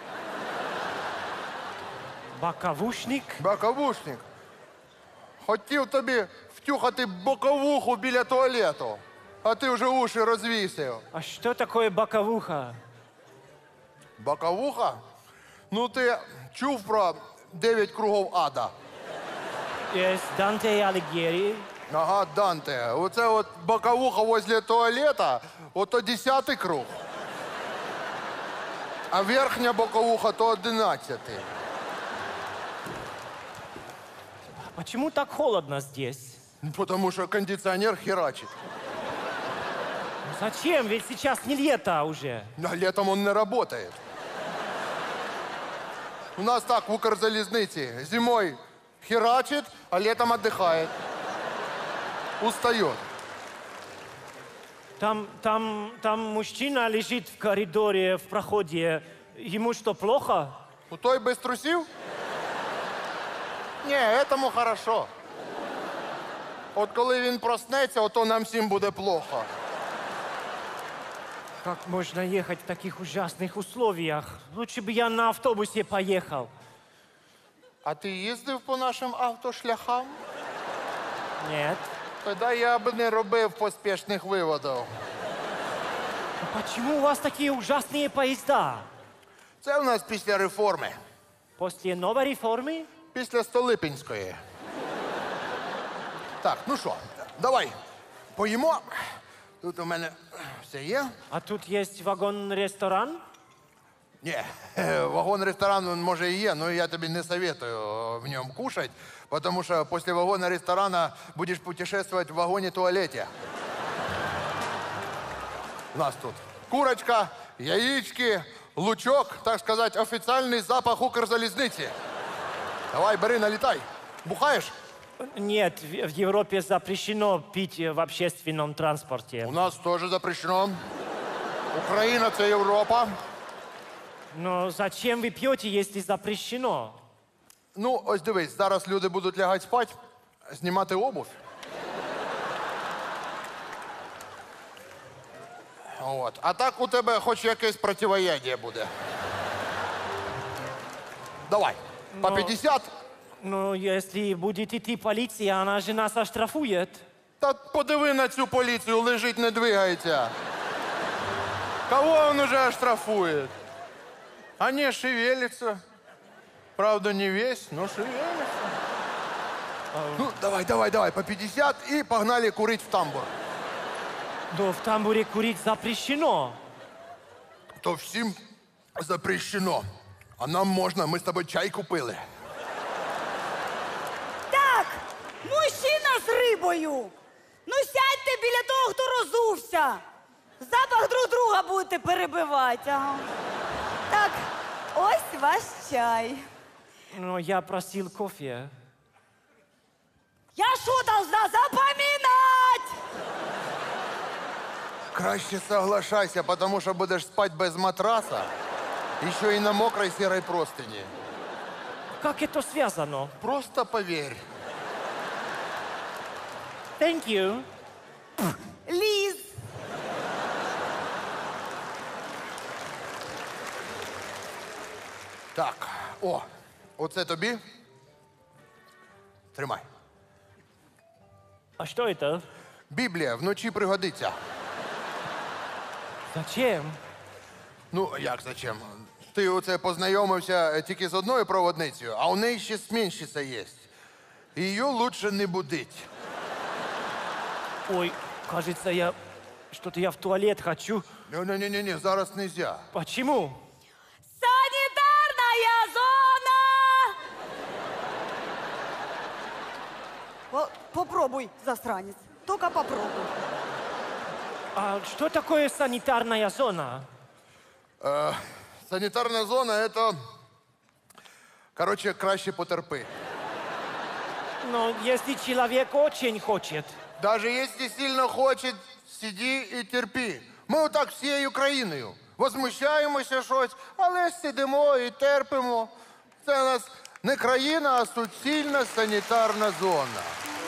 Боковушник? Боковушник. Хотів тобі втюхати боковуху біля туалету, а ти вже уші розвісив. А что такое боковуха? Боковуха? Ну ти чув про дев'ять кругов ада? Есть Данте и Алигьери. Ага, Данте. Оце от боковуха возле туалета, ото десятий круг. А верхня боковуха то одинадцятий. Почему так холодно здесь? Потому що кондиціонер херачить. Зачем? Ведь сейчас не лето уже. А летом он не работает. У нас так в Укрзалізниці. Зимой херачит, а летом отдыхает. Устает. Там, там, там мужчина лежит в коридоре, в проходе. Ему что, плохо? У той без трусів? Ні, этому хорошо. От коли він проснеться, ото нам всім буде плохо. Как можно ехать в таких ужасных условиях? Лучше бы я на автобусе поехал. А ти їздив по нашим автошляхам? Нет. Тоді я б не робив поспішних виводів. А почему у вас такие ужасные поезда? Це у нас після реформи. После новой реформы? Після Столипінської. Так, ну що, давай поїмо. Тут у мене все є. А тут есть вагон-ресторан? Ні, вагон-ресторан, він, може, і є, але я тобі не советую в ньому кушать, тому що після вагона-ресторана будеш путешествувати в вагоні-туалеті. У нас тут курочка, яєчки, лучок, так сказати, офіційний запах Укрзалізниці. Давай, бери, налітай. Бухаєш? Нет, в в Европе запрещено пить в общественном транспорте. У нас теж запрещено. Україна – це Європа. Но зачем вы пьете, если запрещено? Ну, ось дивись, зараз люди будуть лягати спати, знімати обувь. От. А так у тебе хоч якесь противоядие буде. Давай, по Но- п'ятдесят. Ну, если будет идти полиция, она же нас оштрафует. Та подиви на цю поліцію, лежить, не двигається. Кого він уже оштрафує? А не, шевелится. Правда, не весь, но шевелится. Ну, давай, давай, давай, по п'ятдесят и погнали курить в тамбур. Но в тамбуре курить запрещено. То всім запрещено. А нам можна, ми з тобою чай купили. мужчина з рибою. Ну сядьте біля того, хто розувся. Запах друг друга будете перебивати. Ага. Так, ось ваш чай. Ну, я просил кофе. Я що должна запам'ятати? Краще соглашайся, потому что будешь спать без матраса, еще и на мокрой серой простыни. Как это связано? Просто поверь. Thank you. Ліз. Так, о, оце тобі. Тримай. А что это? Біблія вночі пригодиться. Зачем? Ну, як зачем? Ти оце познайомився тільки з одною проводницею, а у неї ще сменщиця є. Її лучше не будить. Ой, кажется, я... Что-то я в туалет хочу. Не-не-не, зараз нельзя. Почему? Санитарная зона! О, попробуй, засранец. Только попробуй. А что такое санитарная зона? Е, санітарна зона – це, короче, краще потерпи. Но если человек очень хочет. Даже если сильно хочет, сиди і терпи. Ми отак всією країною. Возмущаємося щось, але сидимо і терпимо. Це у нас не країна, а суцільна санітарна зона.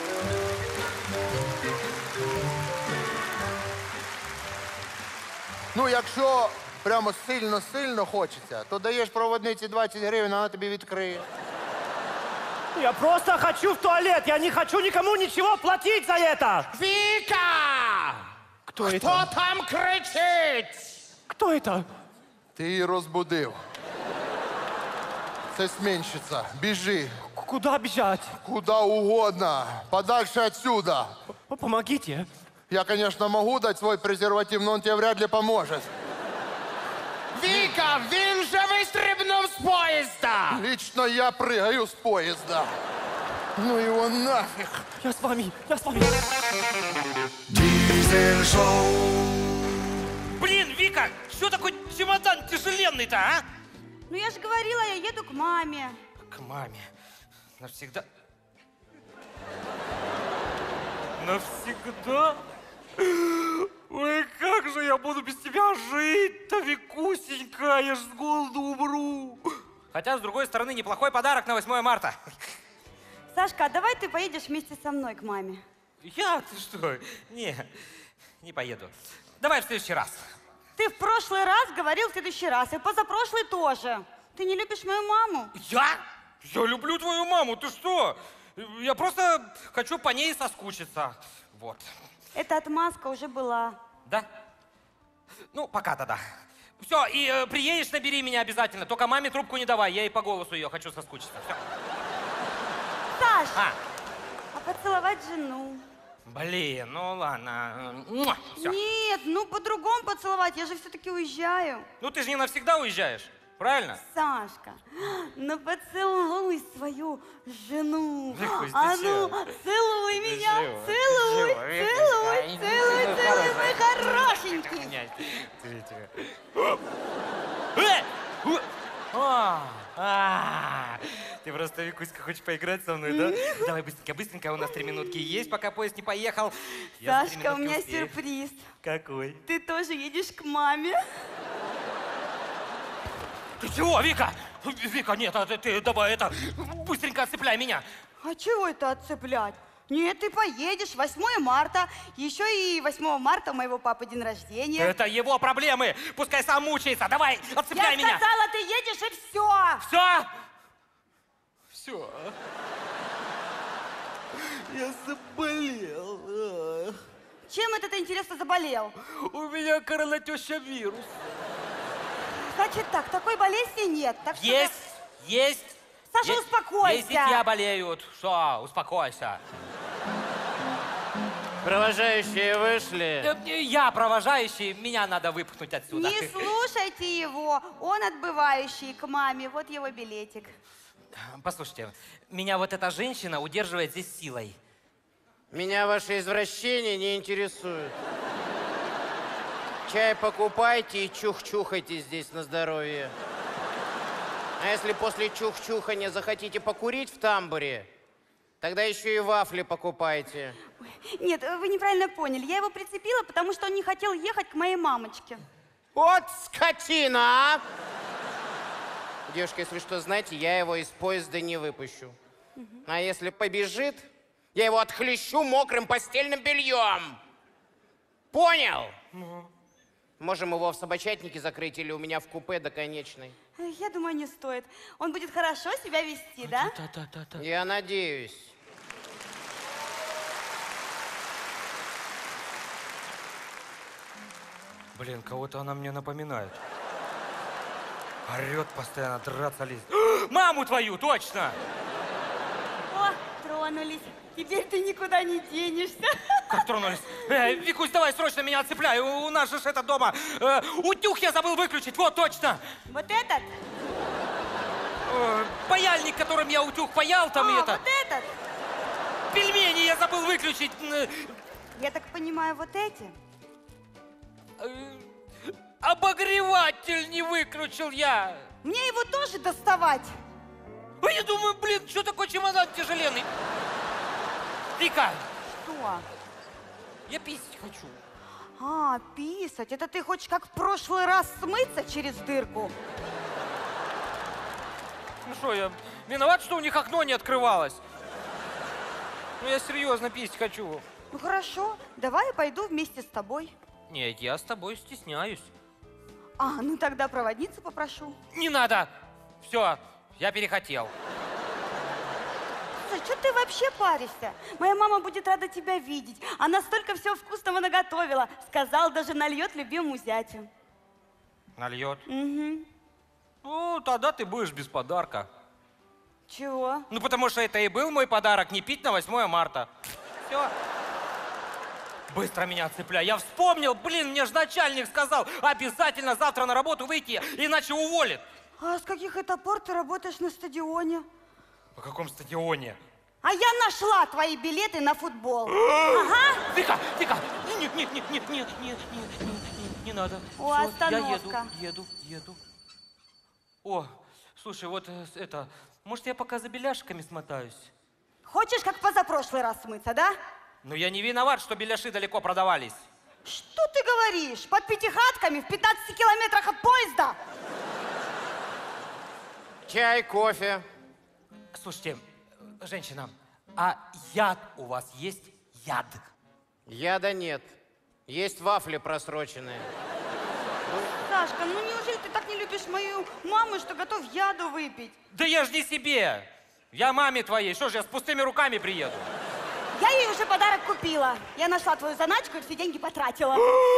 Ну, якщо прямо сильно-сильно хочеться, то даєш проводниці двадцять гривень, вона тобі відкриє. Я просто хочу в туалет. Я не хочу никому ничего платить за это. Вика! Кто Хто это? там кричить? Кто это? Ти її розбудив. Це сменщиця. Біжи. Куда бежать? Куда угодно. Подальше отсюда. Помогите. Я, конечно, могу дать свой презерватив, но он тебе вряд ли поможет. Віка, він же вистрибнув з поїзда! Лично я прыгаю с поезда. Ну его нафиг. Я с вами, я с вами. Блин, Вика, что такой чемодан тяжеленный-то, а? Ну я же говорила, я еду к маме. К маме. Навсегда? Навсегда? Ой, как же я буду без тебя жить-то, Викусенька, я ж с голоду умру. Хотя, с другой стороны, неплохой подарок на восьмое марта. Сашка, а давай ты поедешь вместе со мной к маме. Я? Ты что? Не, не поеду. Давай в следующий раз. Ты в прошлый раз говорил в следующий раз, и позапрошлый тоже. Ты не любишь мою маму? Я? Я люблю твою маму, ты что? Я просто хочу по ней соскучиться. Вот. Эта отмазка уже была. Да? Ну, пока тогда. Все, и э, приедешь, набери меня обязательно. Только маме трубку не давай, я и по голосу ее хочу соскучиться. Все. Саш, А. а поцеловать жену? Блин, ну ладно. Все. Нет, ну по-другому поцеловать, я же все-таки уезжаю. Ну ты же не навсегда уезжаешь, правильно? Сашка, ну поцелуй свою жену. Викусь, ты А чего? ну, целуй Ты меня, чего? целуй, Ты чего, Викусь? целуй, Ай, целуй, ну, целуй, мой хороший. хорошенький. Нет, ты чего? Э! У! А, а, ты просто, Викуська, хочешь поиграть со мной, да? Давай быстренько, быстренько, у нас три минутки есть, пока поезд не поехал. Я за три Сашка, у минутки меня успею. сюрприз. Какой? Ты тоже едешь к маме. Ты чего, Вика? Вика, нет, а ты, ты давай это, быстренько отцепляй меня. А чего это отцеплять? Нет, ты поедешь восьмое марта. Еще и восьмого марта у моего папы день рождения. Это его проблемы. Пускай сам мучается. Давай, отцепляй Я меня. сказала, ты едешь и все. Все? Все. Я заболел. Чем это ты, интересно, заболел? У меня королотеща вирус. Значит так, такой болезни нет. Так что Есть, есть. Саша, есть, успокойся. Есть дитя болеют. Что, успокойся. Провожающие вышли. Э, Я провожающий, меня надо выпихнуть отсюда. Не слушайте его, он отбывающий к маме. Вот его билетик. Послушайте, меня вот эта женщина удерживает здесь силой. Меня ваши извращения не интересуют. Чай покупайте и чух-чухайте здесь на здоровье. А если после чух-чухания захотите покурить в тамбуре, тогда еще и вафли покупайте. Нет, вы неправильно поняли. Я его прицепила, потому что он не хотел ехать к моей мамочке. Вот скотина, а! Девушка, если что, знаете, я его из поезда не выпущу. Угу. А если побежит, я его отхлещу мокрым постельным бельем. Понял? Угу. Можем его в собачатнике закрыть или у меня в купе до конечной. Я думаю, не стоит. Он будет хорошо себя вести, да? Да, да, да, да. Я надеюсь. Блин, кого-то она мне напоминает. Орет постоянно, драться лезет. Маму твою, точно! О, тронулись. Теперь ты никуда не денешься. Как тронулись? Э, Викусь, давай срочно меня отцепляй. У, у нас же это дома. Э, утюг я забыл выключить, вот точно. Вот этот? Э, паяльник, которым я утюг паял, там а, и это. вот этот? Пельмени я забыл выключить. Я так понимаю, вот эти? Э, обогреватель не выключил я. Мне его тоже доставать? А я думаю, блин, что такой чемодан тяжеленный? Вика! Что? Я писать хочу. А, писать. Это ты хочешь как в прошлый раз смыться через дырку? Ну что, я виноват, что у них окно не открывалось? Ну я серьезно писать хочу. Ну хорошо, давай я пойду вместе с тобой. Нет, я с тобой стесняюсь. А, ну тогда проводницу попрошу. Не надо! Все, я перехотел. Слушай, что ты вообще паришься? Моя мама будет рада тебя видеть. Она столько всего вкусного наготовила. Сказала, даже нальет любимому зятю. Нальет? Угу. Ну, тогда ты будешь без подарка. Чего? Ну, потому что это и был мой подарок, не пить на восьмое марта. Все. Быстро меня отцепляй. Я вспомнил, блин, мне же начальник сказал, обязательно завтра на работу выйти, иначе уволит. А с каких это пор ты работаешь на стадионе? На каком стадионе? А я нашла твои билеты на футбол. Ага. Вика, Вика, нет, нет, нет, нет, нет, нет, нет, нет, не надо. О, Всё, остановка. Я еду, еду, еду. О, слушай, вот это, может, я пока за беляшками смотаюсь? Хочешь, как позапрошлый раз смыться, да? Ну, я не виноват, что беляши далеко продавались. Что ты говоришь? Под пятихатками в пятнадцати километрах от поезда? Чай, кофе. Слушайте, женщина, а яд у вас есть? Яд? Яда нет. Есть вафли просроченные. Сашка, ну неужели ты так не любишь мою маму, что готов яду выпить? Да я ж не себе. Я маме твоей. Что ж, я с пустыми руками приеду? Я ей уже подарок купила. Я нашла твою заначку и все деньги потратила.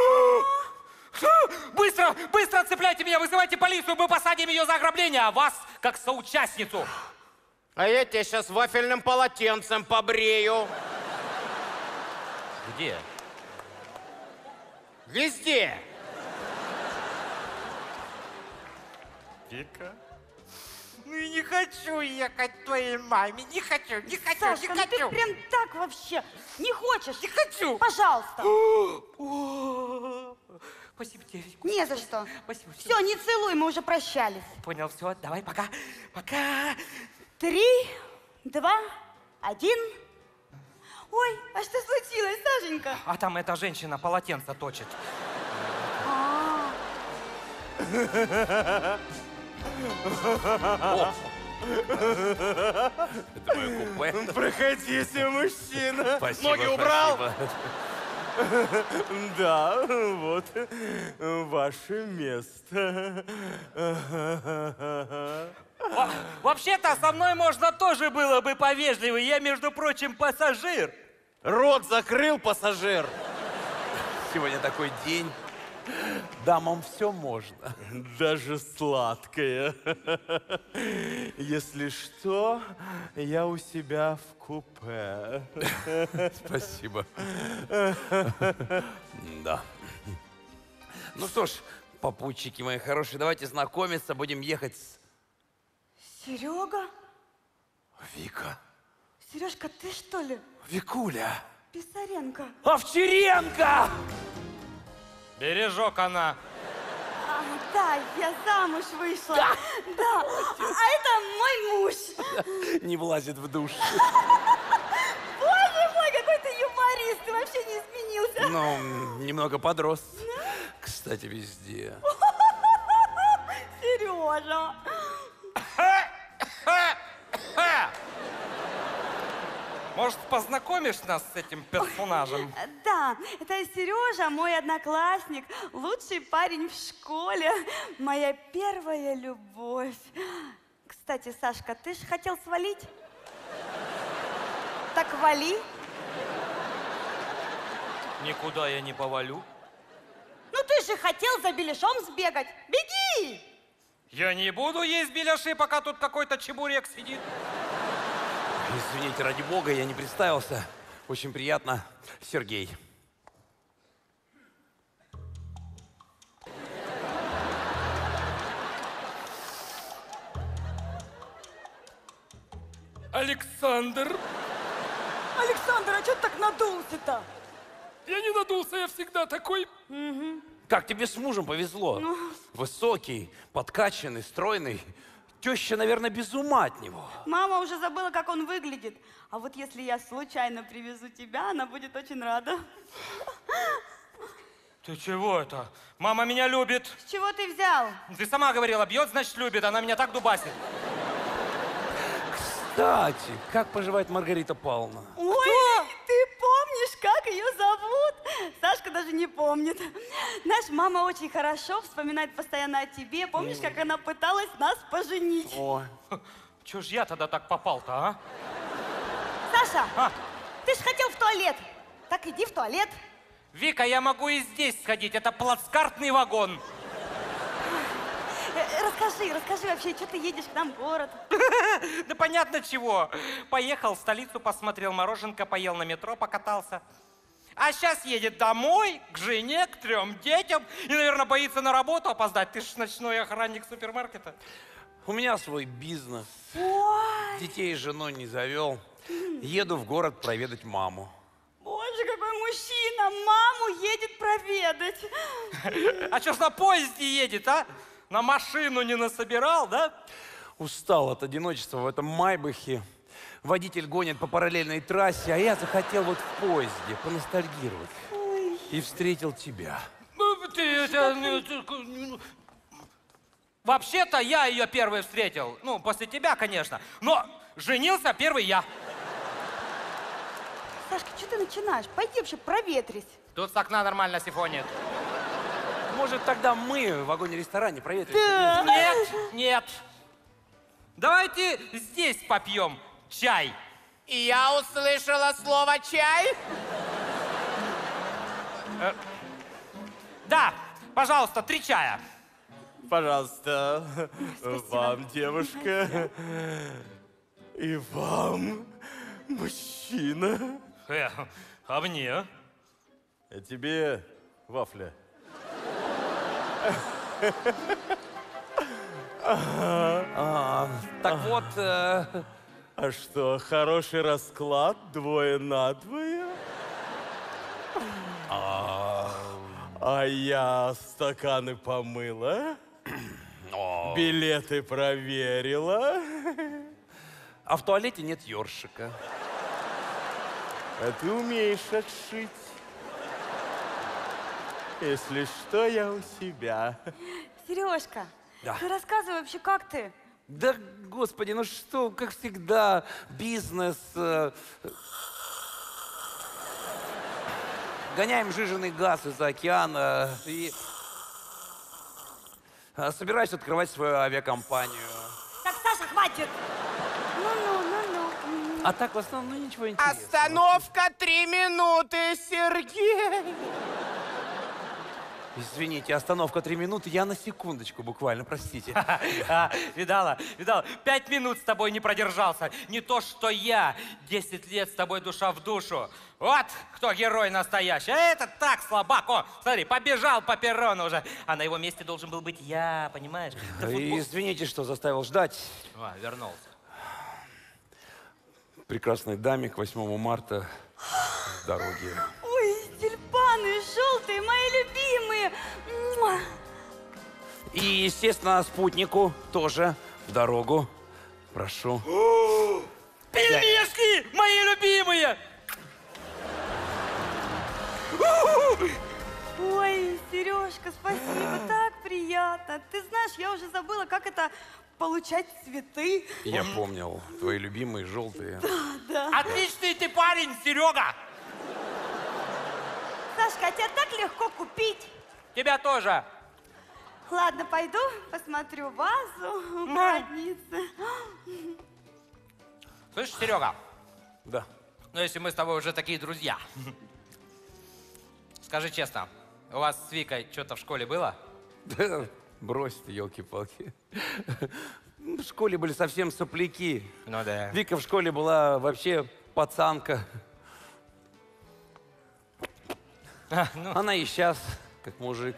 Быстро, быстро отцепляйте меня, вызывайте полицию, мы посадим ее за ограбление, а вас как соучастницу. А я тебя сейчас вафельным полотенцем побрею. Где? Везде. Вика? Ну и не хочу ехать к твоей маме, не хочу, не хочу, Сашка, не ну хочу. ты прям так вообще не хочешь? Не хочу. Пожалуйста. Спасибо тебе, Вика. Не за что. Спасибо. Все, не целуй, мы уже прощались. Понял, все, давай, пока, пока. Три, два, один. Ой, а что случилось, Сашенька? А там эта женщина полотенце точит. А. Это мое купе. Проходите, мужчина. Спасибо, Ноги убрал? спасибо. Да, вот ваше место. Вообще-то со мной можно тоже было бы повежливее. Я, между прочим, пассажир. Рот закрыл, пассажир. Сегодня такой день. Дамам все можно. Даже сладкое. Если что, я у себя в купе. Спасибо. Да. Ну что ж, попутчики мои хорошие, давайте знакомиться, будем ехать с... Серега? Вика. Сережка, ты что ли? Викуля. Писаренко. Овчаренко! Бережок она. А, да, я замуж вышла. Да. Да. А это мой муж. Не влазит в душ. Боже мой, какой ты юморист. Ты вообще не изменился. Ну, немного подрос. Кстати, везде. Сережа. Может, познакомишь нас с этим персонажем? Да, это Сережа, мой одноклассник, лучший парень в школе, моя первая любовь. Кстати, Сашка, ты же хотел свалить? Так вали. Никуда я не повалю. Ну ты же хотел за беляшом сбегать. Беги! Я не буду есть беляши, пока тут какой-то чебурек сидит. Извините, ради бога, я не представился. Очень приятно. Сергей. Александр. Александр, а что ты так надулся-то? Я не надулся, я всегда такой. Угу. Как тебе с мужем повезло? Ну. Высокий, подкачанный, стройный. Теща, наверное, без ума от него. Мама уже забыла, как он выглядит. А вот если я случайно привезу тебя, она будет очень рада. Ты чего это? Мама меня любит. С чего ты взял? Ты сама говорила, бьет, значит, любит. Она меня так дубасит. Кстати, как поживает Маргарита Павловна? Ой, ты помнишь, как ее зовут? Сашка даже не помнит. Знаешь, мама очень хорошо вспоминает постоянно о тебе. Помнишь, как она пыталась нас поженить? Ой. Чего ж я тогда так попал-то, а? Саша, а? Ты ж хотел в туалет. Так иди в туалет. Вика, я могу и здесь сходить. Это плацкартный вагон. Расскажи, расскажи вообще, что ты едешь к нам в город? Да понятно чего. Поехал в столицу, посмотрел мороженка, поел на метро, покатался. А сейчас едет домой, к жене, к трем детям. И, наверное, боится на работу опоздать. Ты ж ночной охранник супермаркета. У меня свой бизнес. Ой. Детей с женой не завел. Еду в город проведать маму. Боже, какой мужчина! Маму едет проведать. А что ж на поезде едет, а? На машину не насобирал, да? Устал от одиночества в этом Майбахе. Водитель гонит по параллельной трассе, а я захотел вот в поезде поностальгировать. Ой. И встретил тебя. Ну, ты это... Вообще-то я ее первый встретил. Ну, после тебя, конечно. Но женился первый я. Сашка, что ты начинаешь? Пойди вообще проветрись. Тут с окна нормально сифонит. Может, тогда мы в вагоне-ресторане проветримся? Да. Нет, нет. Давайте здесь попьем чай. И я услышала слово «чай». Э, да, пожалуйста, три чая. Пожалуйста, Спасибо. вам, девушка, и вам, мужчина. Э, а мне? А тебе вафля. А, так вот... э, А что, хороший расклад? Двое на двое? а, А я стаканы помыла, о, билеты проверила. А в туалете нет ёршика. А ты умеешь отшить. Если что, я у себя. Сережка, Да. ты рассказывай вообще, как ты? Да, господи, ну что, как всегда, бизнес. э, Гоняем жиженый газ из-за океана и э, собираюсь открывать свою авиакомпанию. Так, Саша, хватит! Ну-ну, ну-ну. А так в основном ну, ничего интересного. Остановка три минуты, Сергей. Извините, остановка три минуты, я на секундочку буквально, простите. А, видала, видала, пять минут с тобой не продержался. Не то, что я. Десять лет с тобой душа в душу. Вот кто герой настоящий. А этот так слабак. О, смотри, побежал по перрону уже. А на его месте должен был быть я, понимаешь? Да футбол- Извините, что заставил ждать. А, вернулся. Прекрасной даме к восьмому марта в дороге. Ой, тюльпаны желтые, мои любимые. Муа. И, естественно, спутнику тоже в дорогу. Прошу. Пельмешки, мои любимые! Ой, Сережка, спасибо, так приятно. Ты знаешь, я уже забыла, как это получать цветы. Я помнил. Твои любимые желтые. Да, да. Отличный ты парень, Серега! Сашка, а тебя так легко купить. Тебя тоже. Ладно, пойду посмотрю вазу у проводницы. Слышишь, Серега? Да. Ну, если мы с тобой уже такие друзья, скажи честно, у вас с Викой что-то в школе было? Да, брось ты, елки-палки. В школе были совсем сопляки. Ну да. Вика в школе была вообще пацанка. А, ну. Она и сейчас как мужик.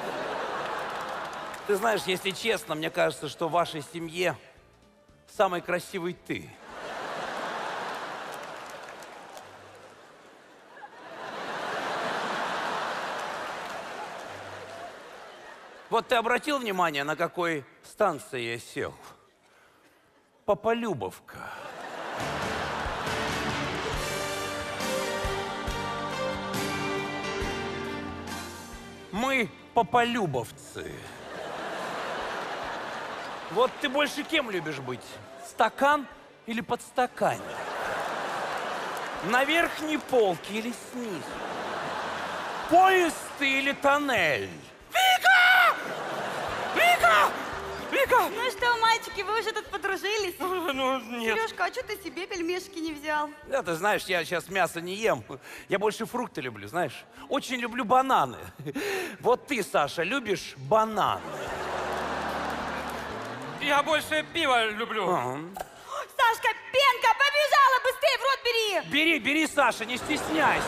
Ты знаешь, если честно, мне кажется, что в вашей семье самый красивый ты. Вот ты обратил внимание, на какой станции я сел? Пополюбовка. Мы пополюбовцы. Вот ты больше кем любишь быть? Стакан или подстаканник? На верхней полке или снизу? Поезд ты или тоннель? Вика! Вика! Вика! Ну что, мальчики, вы уже тут подружились? Ну, нет. Сережка, а что ты себе пельмешки не взял? Да, ты знаешь, я сейчас мясо не ем. Я больше фрукты люблю, знаешь. Очень люблю бананы. Вот ты, Саша, любишь бананы? Я больше пиво люблю. Ага. Сашка, пенка, побежала! Быстрее, в рот бери! Бери, бери, Саша, не стесняйся.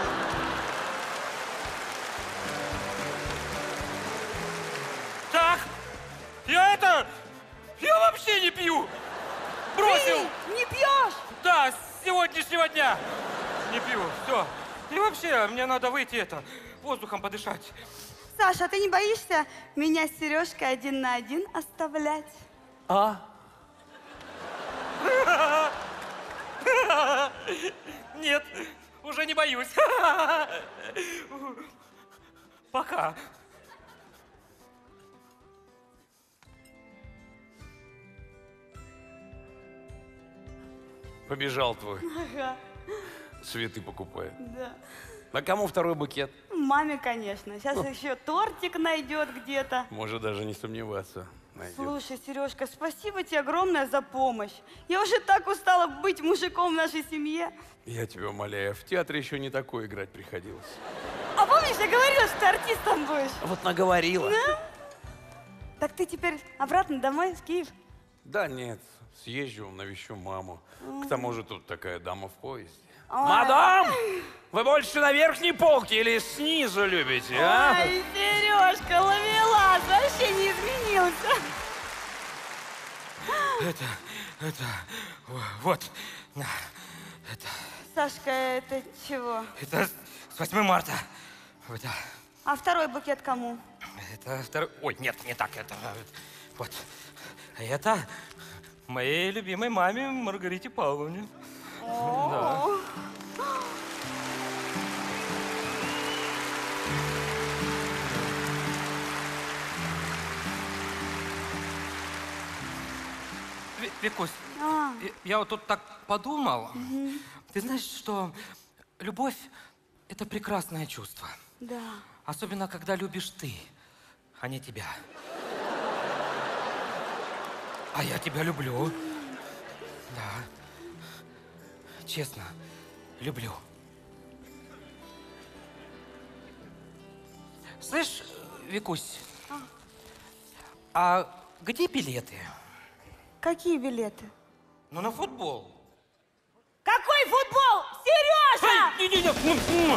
Так, я это... Я вообще не пью. Бросил. Ты не пьешь? Да, с сегодняшнего дня. Не пью, все. И вообще, мне надо выйти это, воздухом подышать. Саша, а ты не боишься меня с Сережкой один на один оставлять? А? Нет, уже не боюсь. Пока. Побежал твой. Ага, Цветы покупает. да. А кому второй букет? Маме, конечно. Сейчас еще тортик найдет где-то. Может даже не сомневаться. Найдет. Слушай, Сережка, спасибо тебе огромное за помощь. Я уже так устала быть мужиком в нашей семье. Я тебя умоляю, в театре еще не такое играть приходилось. А помнишь, я говорила, что ты артистом будешь? Вот наговорила. Да? Так ты теперь обратно домой, в Киев? Да нет, съезжу, навещу маму. К тому же тут такая дама в поезде. Ой. Мадам! Вы больше на верхней полке или снизу любите, а? Ой, Сережка, ловелас, вообще не изменился. Это, это, вот, на, это, Сашка, это чего? это с восьмого марта. Это, А второй букет кому? это второй, ой, нет, не так, это, вот, это моей любимой маме Маргарите Павловне. Да. Ви- Викусь, А. я- я вот тут так подумал. Мгм. Ты знаешь, что любовь — это прекрасное чувство. Да. Особенно, когда любишь ты, а не тебя. А я тебя люблю. Да. Честно, люблю. Слышь, Викусь, А. а где билеты? Какие билеты? Ну, на футбол. Какой футбол? Сережа! Эй, не-не-не.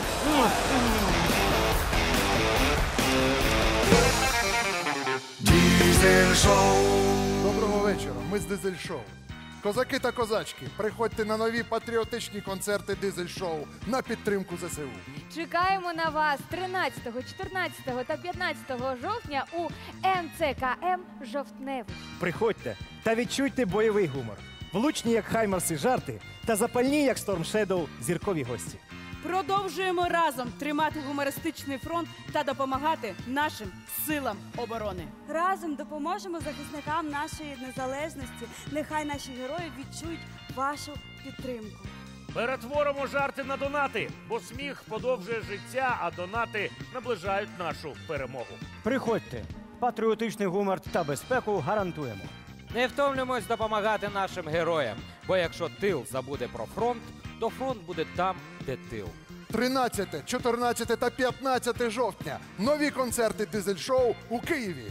Дизель-шоу. Доброго вечора. Ми з Дизель-шоу. козаки та козачки, приходьте на нові патріотичні концерти Дизель-шоу на підтримку зе се у. Чекаємо на вас тринадцятого, чотирнадцятого та п'ятнадцятого жовтня у ем це ка ем «Жовтневий». Приходьте та відчуйте бойовий гумор. Влучні, як хаймарси, жарти та запальні, як Storm Shadow, зіркові гості. Продовжуємо разом тримати гумористичний фронт та допомагати нашим силам оборони. Разом допоможемо захисникам нашої незалежності. Нехай наші герої відчують вашу підтримку. Перетворимо жарти на донати, бо сміх подовжує життя, а донати наближають нашу перемогу. Приходьте. Патріотичний гумор та безпеку гарантуємо. Не втомлюємось допомагати нашим героям, бо якщо тил забуде про фронт, то фронт буде там, де тил. тринадцяте, чотирнадцяте та п'ятнадцяте жовтня. Нові концерти Дизель-шоу у Києві.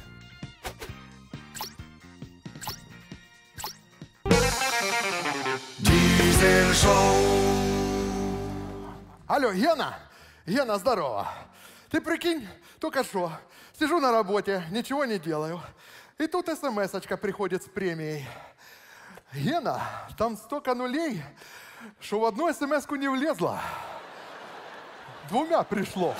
Дизель-шоу. Алло, Гена? Гена, здорово. Ты прикинь, только что сижу на работе, ничего не делаю. И тут смс-очка приходит с премией. Гена, там столько нулей, что в одну смс-ку не влезло. Двумя пришло.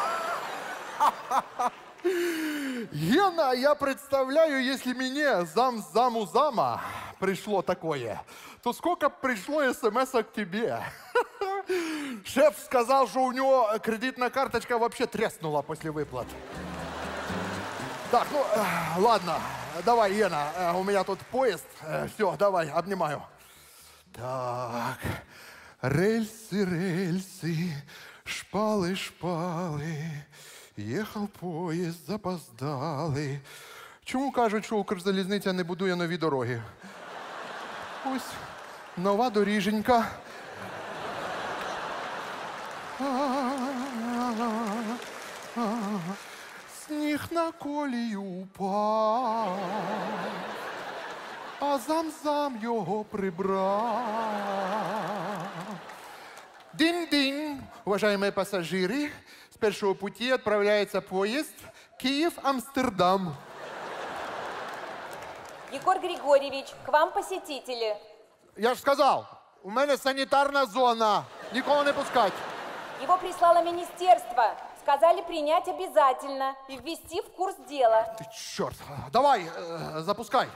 Гена, я представляю, если мне зам-заму зама пришло такое, то сколько пришло смс-ок тебе? Шеф сказал, что у него кредитная карточка вообще треснула после выплат. Так, ну, э, ладно, давай, Гена, э, у меня тут поезд. Э, все, давай, обнимаю. Так, рельсы, рельсы, шпалы, шпали, їхав поїзд, запоздали. Чому кажуть, що Укрзалізниця не будує нові дороги? Ось нова доріженька. Сніг на колію упав, а зам-зам його прибрав. Динь-динь, уважаемые пассажиры, с первого пути отправляется поезд Киев-Амстердам. Егор Григорьевич, к вам посетители. Я ж сказал, у меня санитарная зона, никого не пускать. Его прислало министерство. Сказали принять обязательно и ввести в курс дела. Ты черт, давай, э, запускай.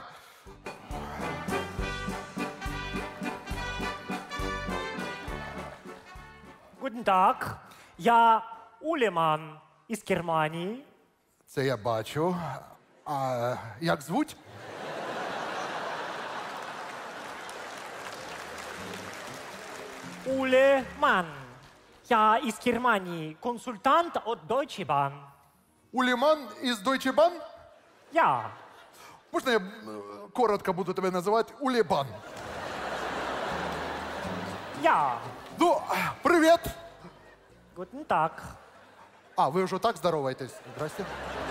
Guten Tag, я Улеман із Германії. Це я бачу. А як звуть? Улеман. Я із Германії, консультант від Deutsche Bahn. Улеман із Deutsche Bahn? Я. Можна я е, коротко буду тебе називати Улебан? Я. Ну, привіт! Guten Tag. А, ви вже так здороваєтесь? Здрасте.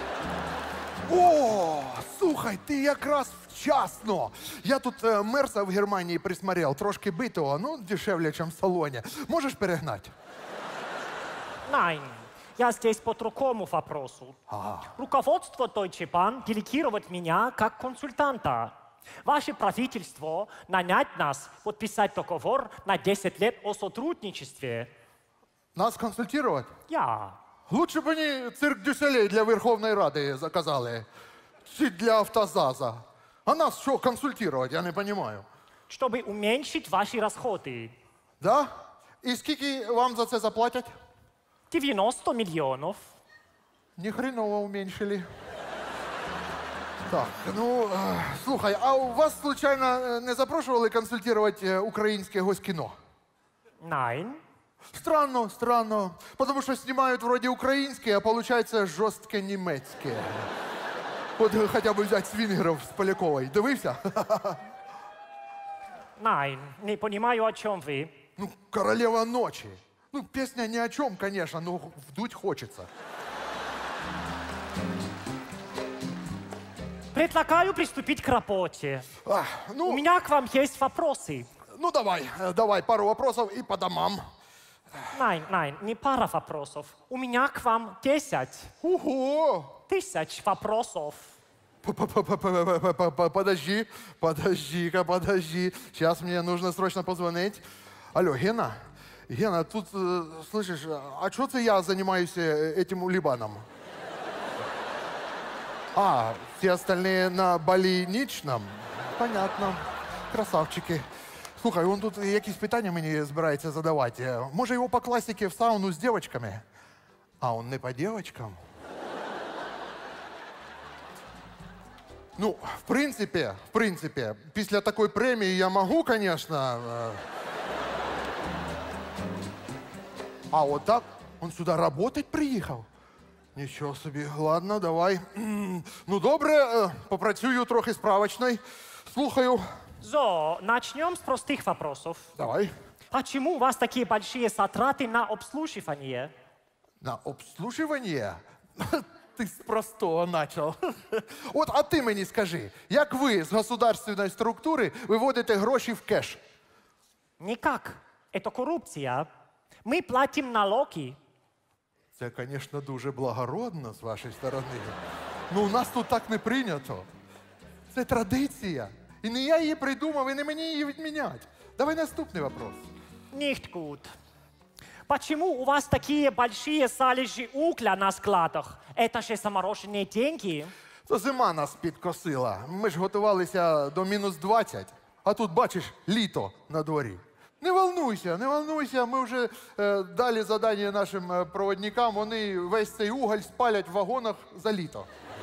О, слухай, ти якраз вчасно. Я тут е, мерса в Германії присмотрел, трошки битого, ну, дешевле, ніж в салоні. Можеш перегнати? Nein, я здесь по другому вопросу. Ага. Руководство Deutsche Bahn делегировать меня как консультанта. Ваше правительство нанять нас подписать договор на десять лет о сотрудничестве. Нас консультировать? Я. Лучше б вони цирк Дюселей для Верховної Ради заказали. Чи для Автозаза. А нас що консультировать, я не розумію. Чтобы уменьшить ваши расходы. Да? І скільки вам за це заплатять? девяносто миллионов. Ни хреново уменьшили. Так, ну, э, слухай, а у вас, случайно, э, не запрошували консультировать э, українське госкіно? Nein. Странно, странно. Потому що знімають вроді українське, а получается жорстке німецьке. От хоча б взяти Свінгеров з Полякової. Дивився? Nein, не понимаю, о чем вы. Ну, «Королева ночи». Ну, песня ни о чем, конечно, но вдуть хочется. Предлагаю приступить к работе. А, ну, У меня к вам есть вопросы. Ну, давай, э, давай, пару вопросов и по домам. Nein, nein, не пара вопросов. У меня к вам десять. Ого! Тысяч вопросов. Подожди, подожди-ка, подожди. Сейчас мне нужно срочно позвонить. Алло, Гена? Гена, тут, э, слышишь, а что это я занимаюсь этим улибаном? А, все остальные на больничном? Понятно. Красавчики. Слухай, он тут якісь питання мені збирається задавати. Може його по класике в сауну з девочками? А он не по девочкам? Ну, в принципе, в принципе, після такой премии я могу, конечно. э, А вот так он сюда работать приехал? Нічого собі. Ладно, давай. М, Ну, добре, е, попрацюю трохи справочной. Слухаю. So, начнем с простых вопросов. Давай. Почему у вас такие большие затраты на обслуживание? На обслуживание? Ти з простого начал. От, а ти мені скажи, як ви з государственної структури виводите гроші в кеш? Никак. Это коррупция. Мы платим налоги. Це, звісно, дуже благородно з вашої сторони. Ну, у нас тут так не прийнято. Це традиція. І не я її придумав, і не мені її відміняти. Давай наступний вопрос. Nicht gut. Почему у вас такие большие залежи угля на складах? Это же замороженные деньги. То зима нас підкосила. Ми ж готувалися до мінус двадцять, а тут, бачиш, літо на дворі. Не волнуйся, не волнуйся, ми вже е, дали задання нашим е, проводникам, вони весь цей уголь спалять в вагонах за літо.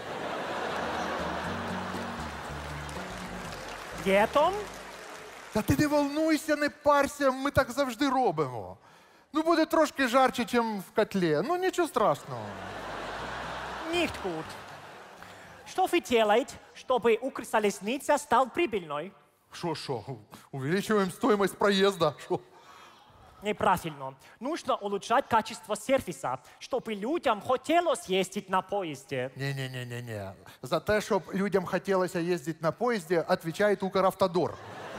Летом? Та ти не волнуйся, не парся, ми так завжди робимо. Ну, буде трошки жарче, ніж в котлі. Ну, нічого страшного. Nicht gut. Что вы делаете, чтобы Укрзалезница стал прибыльной? Що, що? Увеличиваем стоимость проезда. Що? Неправильно. Нужно улучшать качество сервиса, чтобы людям хотелось ездить на поезде. Не-не-не-не-не. За те, щоб людям хотілося їздити на поїзді, відповідає Укравтодор.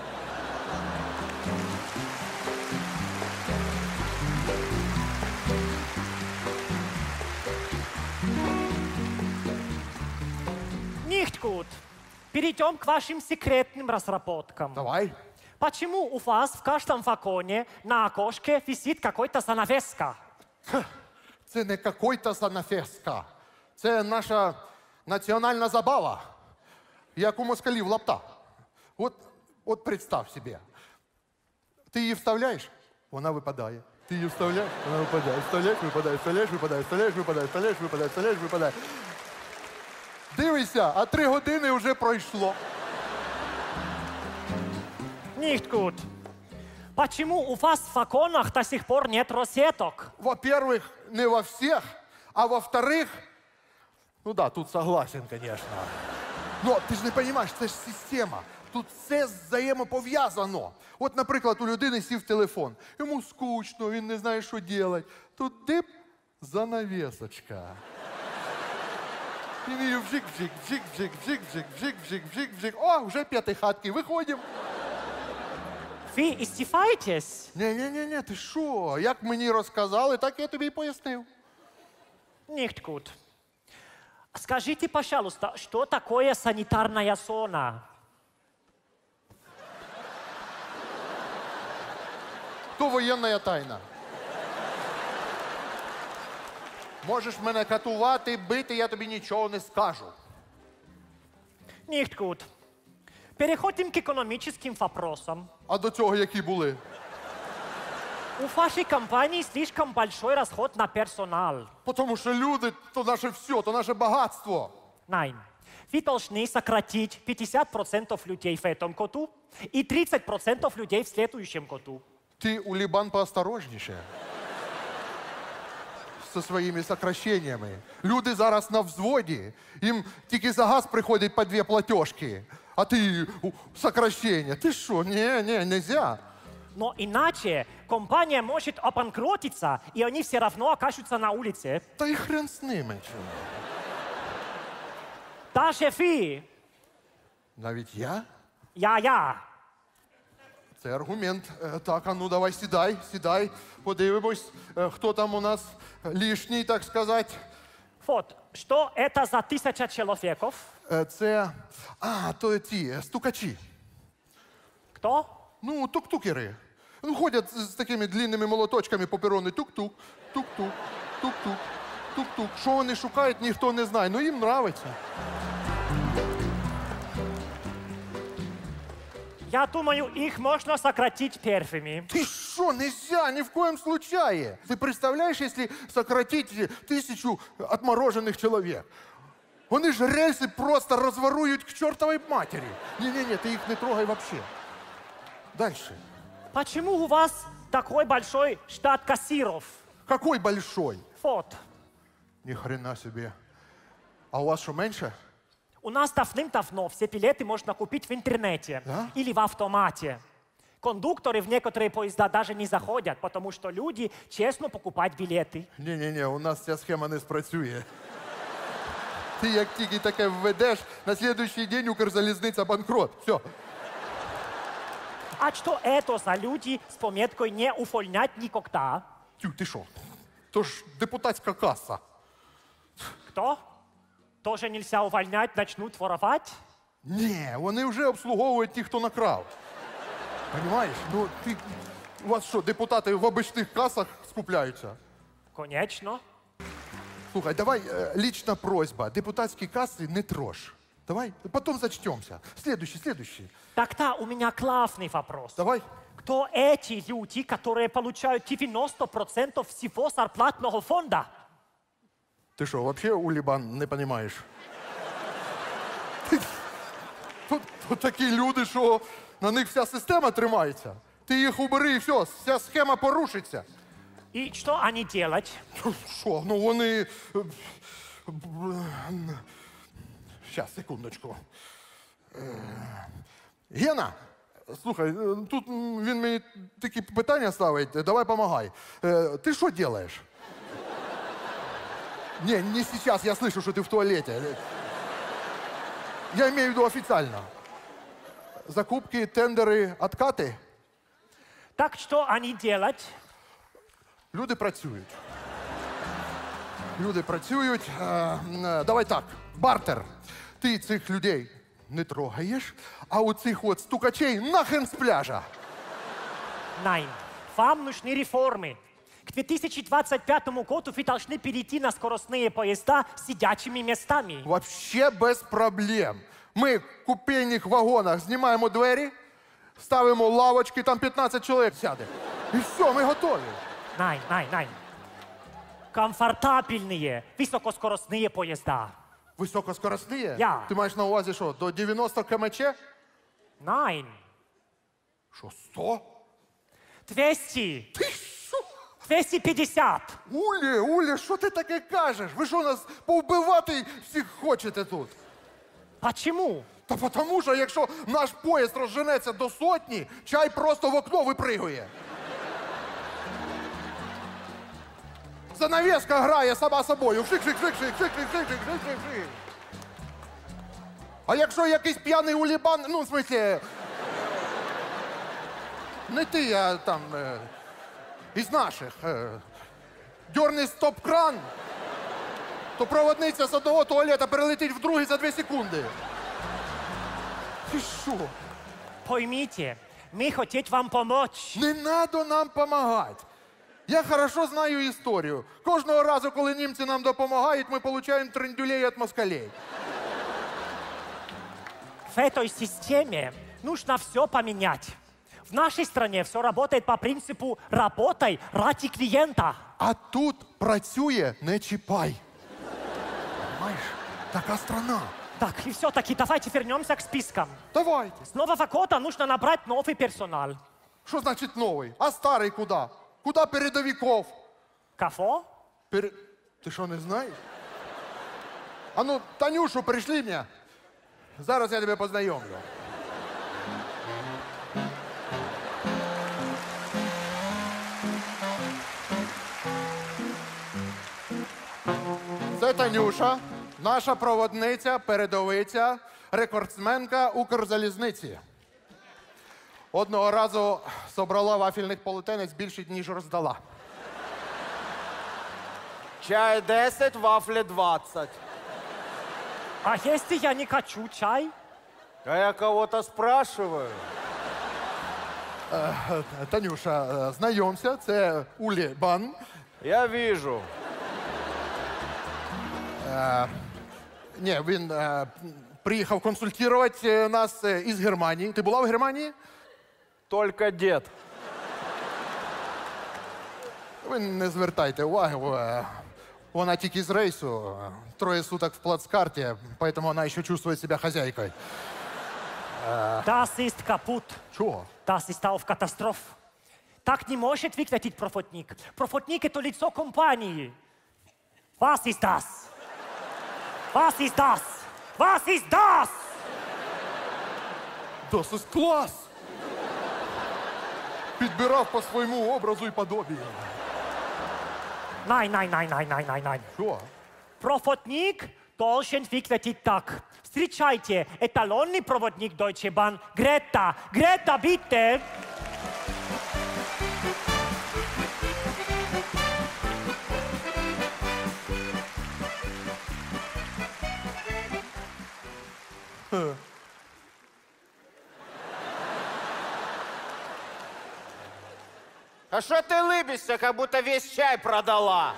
Nicht gut. Перейдем к вашим секретным разработкам. Давай. Почему у вас в каждом вагоне на окошке висит какой-то занавеска? Це не какой-то занавеска. Це наша національна забава, як у москалів лапта. От, от представ собі. Ти її вставляєш, вона випадає. Ти її вставляєш, вона випадає. Вставляєш, випадає, вставляєш, випадає, вставляєш, випадає, вставляєш, випадає, вставляєш, випадає. Дивися, а три години вже пройшло. Nicht gut. Почему у вас в вагонах до сих пор нет розеток? Во-первых, не во всех, а во-вторых, ну да, тут согласен, конечно. Но ти ж не розумієш, це ж система. Тут все взаємопов'язано. От, наприклад, у людини сів телефон. Йому скучно, він не знає, що робити. Тут дип, занавесочка. Він її вжик, вжик, вжик, вжик, вжик, вжик, вжик, вжик, вжик, вжик. О, вже п'ятихатки, виходимо. Ви издеваетесь? Ні-ні-ні, ти що? Як мені розказали, так я тобі і пояснив. Nicht gut. Скажите, пожалуйста, что такое санитарная зона? То воєнна тайна. Можеш мене катувати, бити, я тобі нічого не скажу. Nicht gut. Переходим к экономическим вопросам. А до цього які були? У вашей компании слишком большой расход на персонал. Потому що люди – то наше все, то наше багатство. Nein. Вы должны сократить пятьдесят процентов людей в этом году и тридцать процентов людей в следующем году. Ти, Улібан, поосторожніше. Зі своїми сокращеннями. Люди зараз на взводі. Їм тільки за газ приходить по дві платежки. А ти сокращення. Ти що? Ні, ні, нельзя. Но иначе компания может обанкротиться, и они все равно окажутся на улице. Та й хрен з ними. Даже вы. Навіть я? Я-я. Це аргумент. Е, Так, а ну давай сідай, сідай. Подивимось, е, хто там у нас лишній, так сказати. Вот, что это за тысяча человеков? Е, Це. А, то ті стукачі. Хто? Ну, тук-тукери. Ну, ходять з такими длинними молоточками по перону. Тук-тук, тук-тук, тук-тук, тук-тук. Що вони шукають, ніхто не знає. Ну, їм нравиться. Я думаю, их можно сократить первыми. Ты что, нельзя, ни в коем случае. Ты представляешь, если сократить тысячу отмороженных человек? Вони ж рельси просто розворують к чертовой матери. Не-не-не, ты их не трогай вообще. Дальше. Почему у вас такой большой штат кассиров? Какой большой? Вот. Ни хрена себе. А у вас что, меньше? У нас давным-давно все билеты можно купить в интернете Да? или в автомате. Кондукторы в некоторые поезда даже не заходят, потому что люди честно покупают билеты. Не-не-не, у нас ця схема не спрацює. Ти як тільки таке введеш, на следующий день Укрзалізниця банкрот. Все. А что это за люди с пометкой «не увольнять никогда»? Тю, ти що? То ж депутатська каса. Кто? Тоже нельзя увольнять, начнут воровать? Ні, вони вже обслуговують ті, хто накрав. Понимаєш? Ну, ти... У вас що, депутати в обичних касах скупляються? Конечно. Слухай, давай э, лична просьба. Депутатські каси не трожь. Давай, потом зачтемся. Следующий, следующий. Тогда у меня главный вопрос. Давай. Кто эти люди, которые получают девяносто процентов всего зарплатного фонда? Ти що, вообще улібан не розумієш? Тут, тут такі люди, що на них вся система тримається. Ти їх убери і все, вся схема порушиться. И что они делать? Що? Ну вони... Щас, секундочку. Гена, слухай, тут він мені такі питання ставить, давай помагай. Ти що робиш? Не, не сейчас, я слышу, что ты в туалете. Я имею в виду официально. Закупки, тендери, откати. Так что они делать? Люди працюють. Люди працюють. Е, е, давай так, бартер. Ти цих людей не трогаєш, а у цих от стукачей нахрен з пляжа. Nein, вам нужны реформы. К две тысячи двадцать пятому году вы должны перейти на скоростные поезда с сидячими местами. Вообще без проблем. Ми в купейних вагонах знімаємо двері, ставимо лавочки, там п'ятнадцять чоловік сяде. І все, ми готові. Nein, nein, nein. Комфортабельные высокоскоростные поезда. Високоскоростні? Я. Ти маєш на увазі що, до дев'яносто кілометрів? Nein. Що, сто? двести. двести пятьдесят. Улі, Улі, що ти таке кажеш? Ви що, нас повбивати всіх хочете тут? Почему? Та тому що, якщо наш поїзд розженеться до сотні, чай просто в окно випригує. Занавеска грає сама собою. Шик-шик-шик-шик-шик-шик-шик-шик-шик-шик-шик. А якщо якийсь п'яний улібан, ну, в смислі, не ти, а там, е, із наших, е, дьорни стоп-кран, то проводниця з одного туалета перелетить в другий за дві секунди. Ти що? Поймите, мы хотим вам помочь. Не надо нам помагати. Я хорошо знаю історію. Кожного разу, коли німці нам допомагають, ми отримуємо трендюлей від москалей. В этой системе нужно все поменять. В нашей стране все работает по принципу «работай ради клиента». А тут працює не чіпай. Понимаєш? Така страна. Так, и все-таки давайте вернемся к спискам. Давайте. С Нового года нужно набрать новый персонал. Що значить новий? А старий куди? Куди передовиков? Кого? Пере... Ти що, не знаєш? А ну, Танюшу, прийшли мені. Зараз я тебе познайомлю. Це Танюша, наша проводниця, передовиця, рекордсменка Укрзалізниці. Одного разу собрала вафельних полотенець більше, ніж роздала. Чай десять, вафлі двадцять. А если я не хочу чай? А я кого-то спрашиваю. Е, Танюша, е, знайомся, це Улі Бан. Я вижу. Е, ні, він е, приїхав консультувати нас е, із Германії. Ти була в Германії? Только дед. Ви не звертайте уваги. е, Вона тільки з рейсу. е, Троє суток в плацкарті, поэтому вона ще чувствує себе хазяйкою. Е, Das ist kaputt. Чого? Das ist auf Katastroph. Так не может выкатить профотник. Профотник — это лицо компании. Was ist das? Was ist das? Was ist das? Das ist клас! Підбирав по своєму образу і подобію. Nein, nein, nein, nein, nein, nein, nein. Що? Профотник должен выглядеть так. Встречайте, эталонный проводник Deutsche Bahn, Greta. Greta, bitte. А что ты лыбишься, как будто весь чай продала?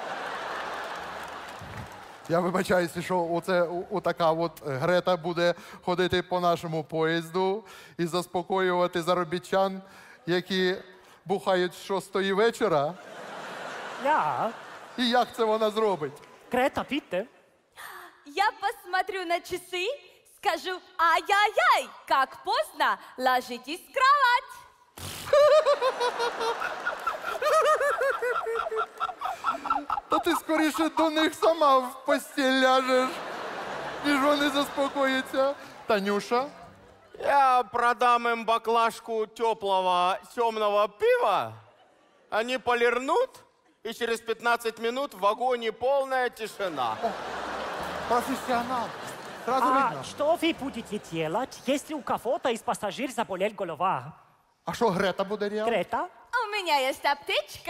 Я вибачаюся, що оце о- отака от Грета буде ходити по нашому поїзду і заспокоювати заробітчан, які бухають з шостої вечора. Ja. І як це вона зробить? Greta, bitte. Я посмотрю на часы, скажу ай-яй-яй, как поздно, ложитесь в кровать. Та ти скоріше до них сама в постіль ляжеш, ніж вони заспокояться. Танюша? Я продам им баклажку теплого темного пива, они полирнут, и через пятнадцать минут в вагоне полная тишина. Профессионал. Сразу А видно. что вы будете делать, если у кого-то из пассажиров заболел голова? А що Грета буде робити? Грета? У меня есть аптечка.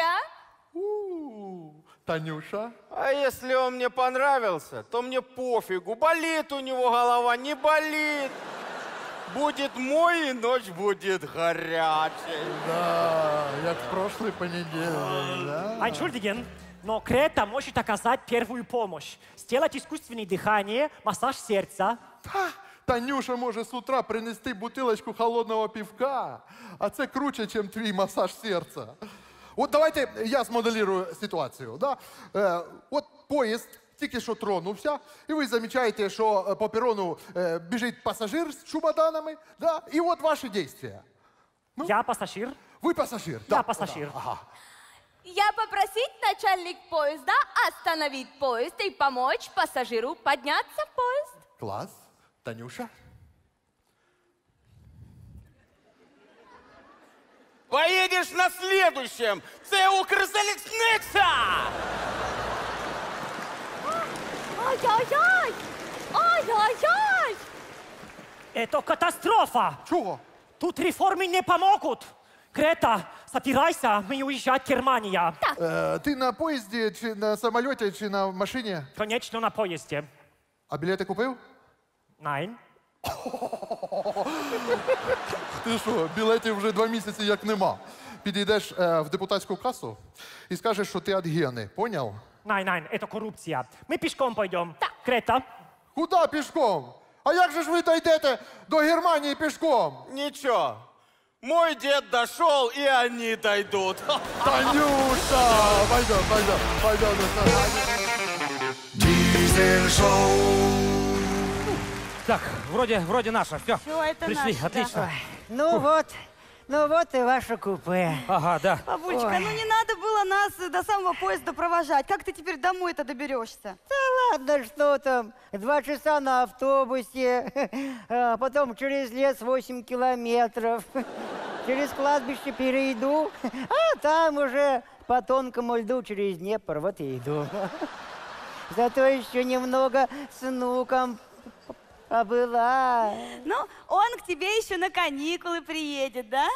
Танюша? А если он мне понравился, то мне пофигу, болит у него голова, не болит. Будет мой, и ночь будет горячей. Да, як в прошлый понедельник, да? Entschuldigen, но Грета может оказать первую помощь. Сделать искусственное дыхание, массаж сердца. Танюша може з утра принести бутилочку холодного півка, а це круче, ніж твій масаж серця. От давайте я змоделірую ситуацію. Да? Е, от поїзд тільки що тронувся, і ви замічаєте, що е, по перону е, біжить пасажир з чемоданами, да? І от ваші дії. Я пассажир. Ви пасажир? Я Да, пассажир. да, ага. Я попросить начальник поезда остановить поезд и помочь пассажиру подняться в поезд. Клас. Танюша? Поедешь на следующем! Це Укрзалізниця! Ай-яй-яй! Ай-яй-яй! Это катастрофа! Чего? Тут реформы не помогут. Грета, собирайся, мы уезжать в Германию. Е, ти на поїзді, чи на самоліті, чи на машині? Конечно, на поезде. А білети купив? Nein. Ти що, білетів вже два місяці як нема. Підійдеш е, в депутатську касу і скажеш, що ти від Гени. Поняв? Nein, nein, это коррупция. Мы пешком пойдем. Грета. Куда пішком? А як же ж ви дійдете до Германії пішком? Ничего. Мой дед дошел, и они дойдут. Танюша! Пойдем, пойдем, пойдем. Так, вроде, вроде наша. Все, Всё, это пришли, наше, отлично. да. Ну вот, ну вот и ваше купе. Ага, да. Бабулечка, Ой. ну не надо было нас до самого поезда провожать. Как ты теперь домой-то доберешься? Да ладно, что там, два часа на автобусе, а потом через лес восемь километров, через кладбище перейду, а там уже по тонкому льду через Днепр, вот и иду. Зато еще немного с внуком побыла. Ну, он к тебе еще на каникулы приедет, да?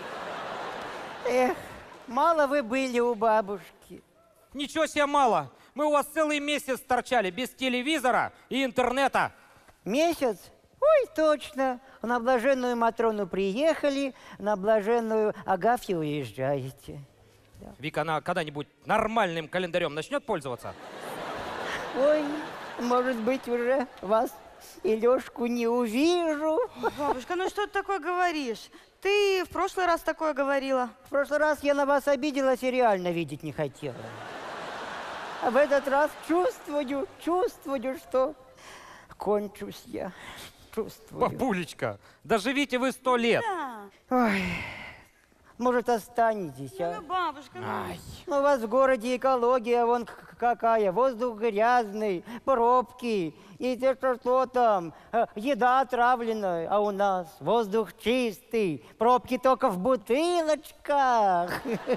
Эх, мало вы были у бабушки. Ничего себе мало. Мы у вас целый месяц торчали без телевизора и интернета. Месяц? Ой, точно. На блаженную Матрону приехали, на блаженную Агафью уезжаете. Да. Вика, она когда-нибудь нормальным календарем начнет пользоваться? Ой, может быть, уже вас и Лёшку не увижу. Бабушка, ну что ты такое говоришь? Ты в прошлый раз такое говорила. В прошлый раз я на вас обиделась и реально видеть не хотела. А в этот раз чувствую, чувствую, что кончусь я. Чувствую. Бабулечка, доживите вы сто лет. Да. Ой, может, останетесь, а? Ну, бабушка, ну. Ай. Ну, у вас в городе экология вон какая. Воздух грязный, пробки. И те, что, что там, еда отравленная. А у нас воздух чистый, пробки только в бутылочках.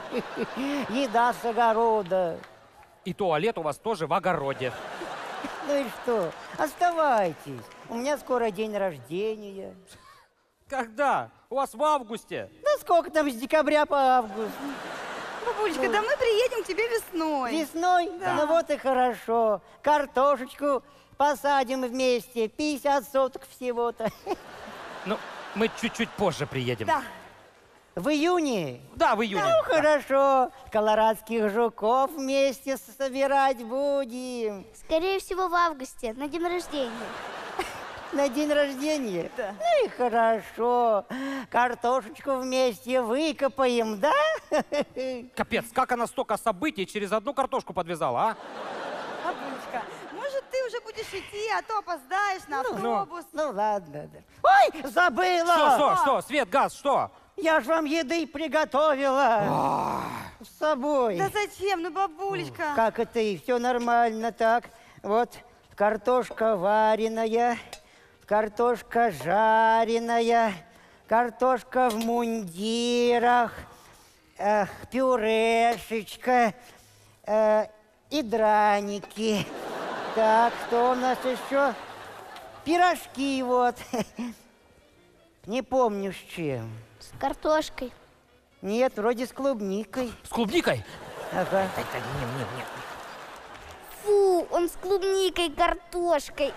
Еда с огорода. И туалет у вас тоже в огороде. Ну и что? Оставайтесь. У меня скоро день рождения. Когда? У вас в августе. Да сколько там с декабря по август? Бабулечка, Ну. да мы приедем к тебе весной. Весной? Да. Ну вот и хорошо. Картошечку посадим вместе. пятьдесят соток всего-то. Ну, мы чуть-чуть позже приедем. Да. В июне? Да, в июне. Ну, Да. хорошо. Колорадских жуков вместе собирать будем. Скорее всего, в августе, на день рождения. На день рождения? Да. Ну и хорошо. Картошечку вместе выкопаем, да? Капец, как она столько событий через одну картошку подвязала, а? Бабулечка, может, ты уже будешь идти, а то опоздаешь на Ну, автобус. ну ладно. Да. Ой, забыла! Что, что, что? Свет, газ, что? Я ж вам еды приготовила. С собой. Да зачем? Ну, бабулечка. Как это и все нормально так. Вот картошка вареная, картошка жареная, картошка в мундирах, э, пюрешечка э, и драники. Так, что у нас еще? Пирожки вот. Не помню с чем. С картошкой. Нет, вроде с клубникой. С клубникой? Ага. Нет, нет, нет. Фу, он с клубникой, картошкой.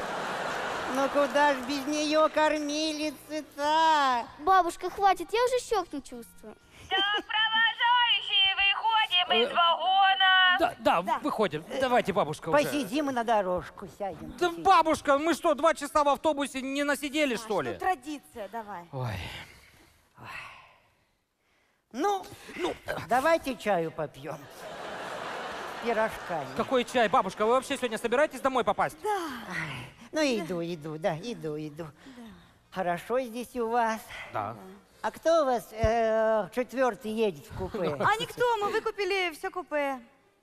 Ну куда ж без нее кормилицы-то? Бабушка, хватит, я уже щек не чувствую. Так, провожающие, выходим из вагона. Да, да, Да. выходим. Давайте, бабушка, уже. Посидим и на дорожку сядем. Да, бабушка, мы что, два часа в автобусе не насидели, А, что ли? Ну, традиция, давай. Ой. Ну, ну, давайте чаю попьем. С пирожками. Какой чай, бабушка? Вы вообще сегодня собираетесь домой попасть? Да. Ну, иду, иду, да, иду, иду. Хорошо здесь у вас. Да. А кто у вас э, четвертый едет в купе? А никто, мы выкупили все купе.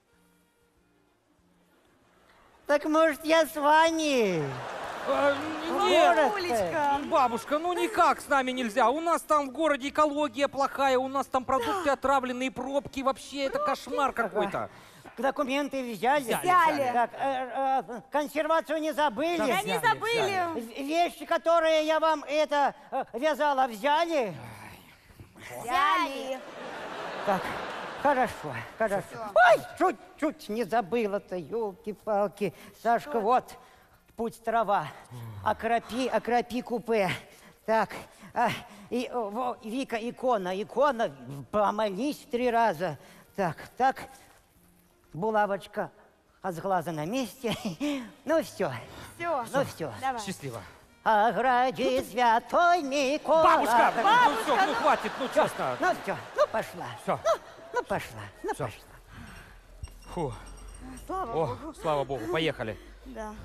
Так может я с вами? А, В нет, город-то? Бабулечка. бабушка, ну никак с нами нельзя. У нас там в городе экология плохая, у нас там продукты отравленные, пробки, вообще это кошмар какой-то. Документы взяли? Взяли, взяли. Так, э, э, консервацию не забыли? Да, Да не взяли, забыли. В- Вещи, которые я вам это э, вязала, взяли? Взяли. Так, хорошо, хорошо. Ой, чуть-чуть не забыла-то, елки-палки. Сашка, вот, путь трава. Окропи, окропи купе. Так, а, и, о, во, Вика, икона, икона, помолись три раза. Так, так, булавочка от глаза на месте. Ну все, Все. ну все. Давай. Счастливо. Огради, святой Микола. Бабушка, Так, ну все, ну хватит, ну честно. ну все, ну пошла. Все, Ну пошла, ну Всё. пошла. фу. Слава О, Богу. слава богу, поехали. Да.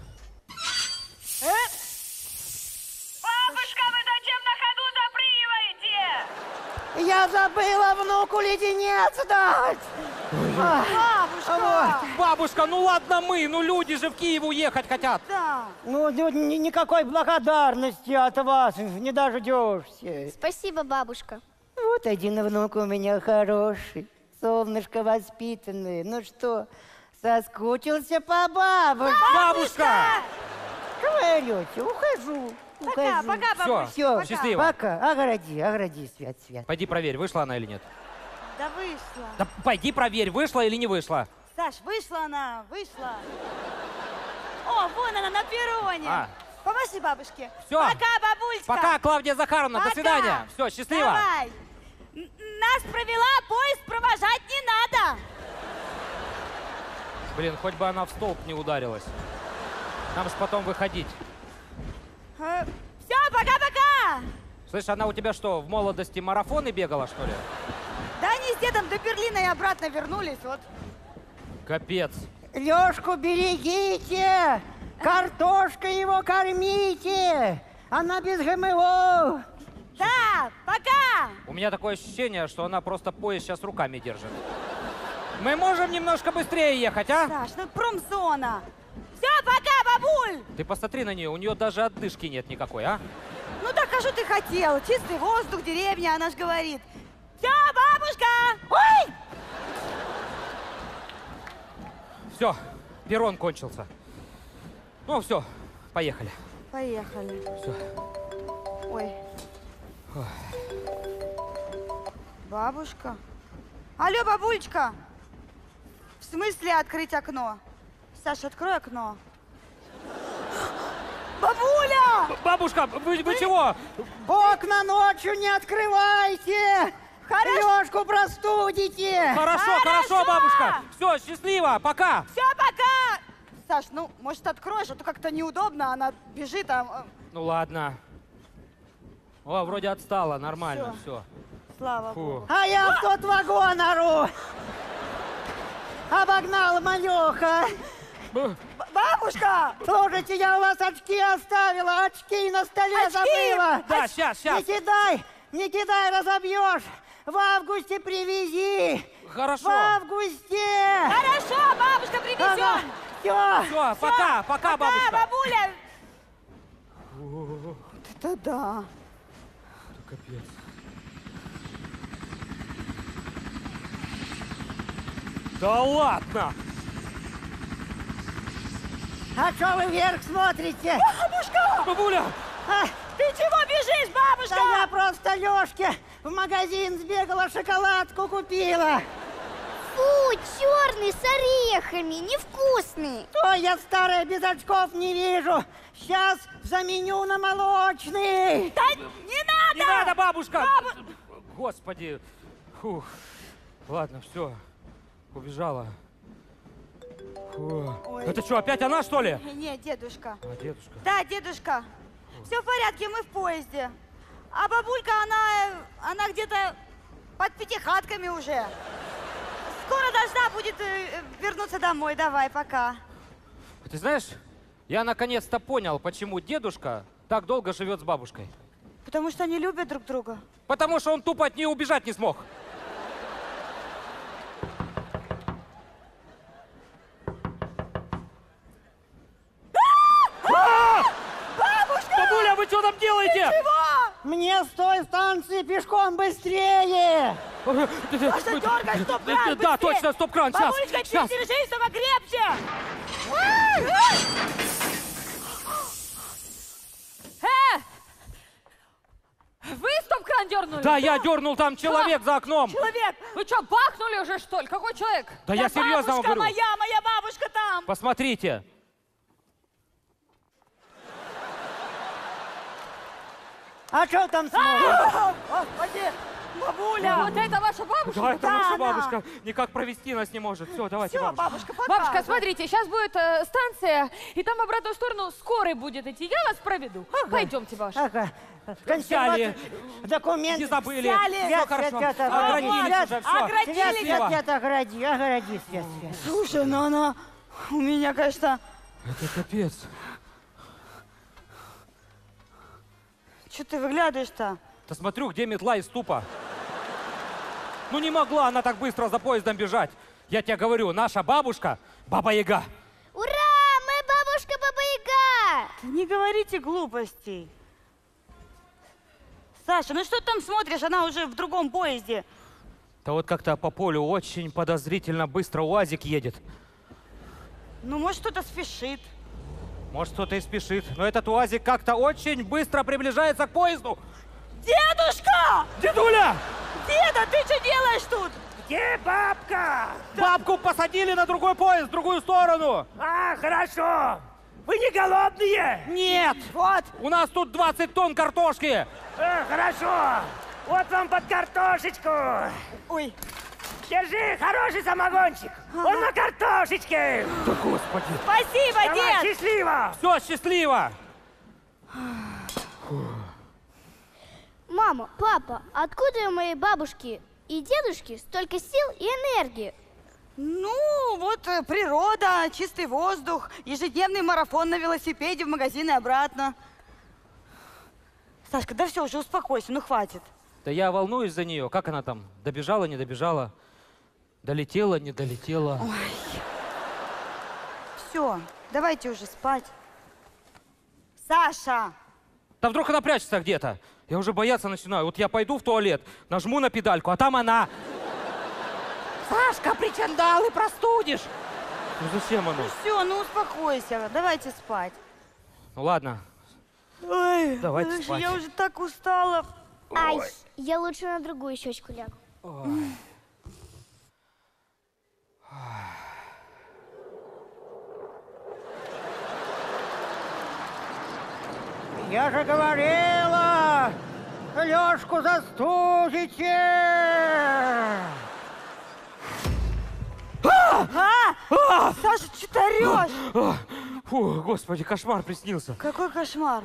Бабушка, вы зачем на ходу запрыгиваете? Я забыла внуку леденец дать. А, Бабушка. вот. Бабушка, ну ладно мы, ну люди же в Киев уехать хотят. Да. Ну, ну, ни- никакой благодарности от вас не дождешься. Спасибо, бабушка. Вот один внук у меня хороший, солнышко воспитанное. Ну что, соскучился по бабушке? Бабушка! Что вы орете? Ухожу. Пока, ухожу. пока, Всё, бабушка. Все, пока. счастливо. пока. Огради, огради, Свят, Свят. Пойди проверь, вышла она или нет. Да вышла. Да пойди проверь, вышла или не вышла. Саш, вышла она, вышла. О, вон она на перроне. А. Помаши бабушке. Всё. Пока, бабулечка. Пока, Клавдия Захаровна, Пока. до свидания. Все, счастливо. Давай. Н- Нас провела, поезд провожать не надо. Блин, хоть бы она в столб не ударилась. Нам же потом выходить. Э, Все, пока-пока. Слышь, она у тебя что, в молодости марафоны бегала, что ли? Да они с дедом до Берлина и обратно вернулись, вот. Капец. Лёшку берегите! Картошкой его кормите! Она без ГМО! Да, пока! У меня такое ощущение, что она просто поезд сейчас руками держит. Мы можем немножко быстрее ехать, а? Саш, ну промзона. Все, пока, бабуль! Ты посмотри на нее, у нее даже отдышки нет никакой, а? Ну так, а что ты хотел? Чистый воздух, деревня, она ж говорит. Все, бабушка! Ой! Все, перрон кончился. Ну все, поехали. Поехали. Все. Ой. Бабушка? Алло, бабулечка! В смысле открыть окно? Саша, открой окно. Бабуля! Бабушка, вы, вы чего? Окна ночью не открывайте! Хорошо. Лёшку простудите! Хорошо, хорошо, бабушка. Все, счастливо, пока. Все, пока! Саш, ну, может, откроешь, а то как-то неудобно, она бежит, а... Ну ладно. О, вроде отстала, нормально, все. Слава Фу. Богу. А я в тот вагон ору! Обогнал малёха! Бабушка! Слушайте, я у вас очки оставила, очки на столе Очки? забыла! Да, щас, щас. Не кидай, не кидай, разобьешь! В августе привези! Хорошо. В августе! Хорошо, бабушка, привезем! Все! Все, пока, пока, бабушка. бабуля! Это да. Капец. Да ладно! А что вы вверх смотрите? Бабушка! Бабуля! А, Ты чего бежишь, бабушка? да я просто Лёшке в магазин сбегала, шоколадку купила. Фу, черный с орехами, невкусный. Ой, я старая, без очков не вижу. Сейчас заменю на молочный. Да не надо! Не надо, бабушка! Бабу- Господи. Фух. Ладно, все. Убежала. Фу. Ой. Это что, опять она, что ли? Нет, дедушка. А, дедушка. Да, дедушка. Все в порядке, мы в поезде. А бабулька, она, она где-то под пятихатками уже. Скоро должна будет э, вернуться домой. Давай, пока. Ты знаешь, я наконец-то понял, почему дедушка так долго живет с бабушкой. Потому что они любят друг друга. Потому что он тупо от нее убежать не смог. Бабушка! Бабуля, вы что там делаете? Чего? Мне с той станции пешком быстрее. Саша, дергай стоп-кран, Да, быстрее! точно, стоп-кран, сейчас. Бабулечка, Сейчас. держись, только крепче! Э! Вы стоп-кран дернули? Да, я дернул там человек за окном. Человек! Вы что, бахнули уже, что ли? Какой человек? Да я серьезно вам бабушка говорю. моя, моя бабушка там! Посмотрите. А что там смотришь? Господи! Бабуля! Вот это ваша бабушка? Да, это Да, наша она. бабушка. Никак провести нас не может. Все, давайте, Все, бабушка. бабушка, пока. Бабушка, смотрите, сейчас будет э, станция, и там в обратную сторону скорый будет идти. Я вас проведу. Пойдемте, бабушка. Ага. Взяли. Документы. Не забыли. Взяли. Все Свет, хорошо. свет, свет, Оградились свет, уже, все. оградились. Свет, Счастливо. свет, свет, огради, огради, свет, свет. Слушай, ну она у меня, конечно... Это капец. Что ты выглядываешь-то? Да смотрю, где метла из ступа. Ну не могла она так быстро за поездом бежать. Я тебе говорю, наша бабушка — Баба-Яга. Ура! Мы бабушка Баба-Яга! Не говорите глупостей. Саша, ну что ты там смотришь? Она уже в другом поезде. Да вот как-то по полю очень подозрительно быстро УАЗик едет. Ну, может, кто-то спешит. Может, кто-то и спешит. Но этот УАЗик как-то очень быстро приближается к поезду. Дедушка! Дедуля! Деда, ты что делаешь тут? Где бабка? Бабку посадили на другой поезд, в другую сторону. А, хорошо. Вы не голодные? Нет. Вот. У нас тут двадцать тонн картошки. А, хорошо. Вот вам под картошечку. Ой. Держи, хороший самогончик. Он на картошечке. Да господи. Спасибо, Давай, дед. счастливо. Все, счастливо. Мама, папа, откуда у моей бабушки и дедушки столько сил и энергии? Ну, вот э, природа, чистый воздух, ежедневный марафон на велосипеде в магазин и обратно. Сашка, да все, уже успокойся, ну хватит. Да я волнуюсь за нее. Как она там? Добежала, не добежала? Долетела, не долетела? Ой. Все, давайте уже спать. Саша! Да вдруг она прячется где-то? Я уже бояться начинаю. Вот я пойду в туалет, нажму на педальку, а там она. Сашка, причандалы, простудишь. Ну зачем оно? Ну все, ну успокойся, давайте спать. Ну ладно. Ой, Давайте слушай, спать. я уже так устала. Ай, я лучше на другую щечку лягу. Ой. Я же говорила, Лёшку застудите! А! А! Саша, что ты орешь? А! Фу, господи, кошмар приснился. Какой кошмар?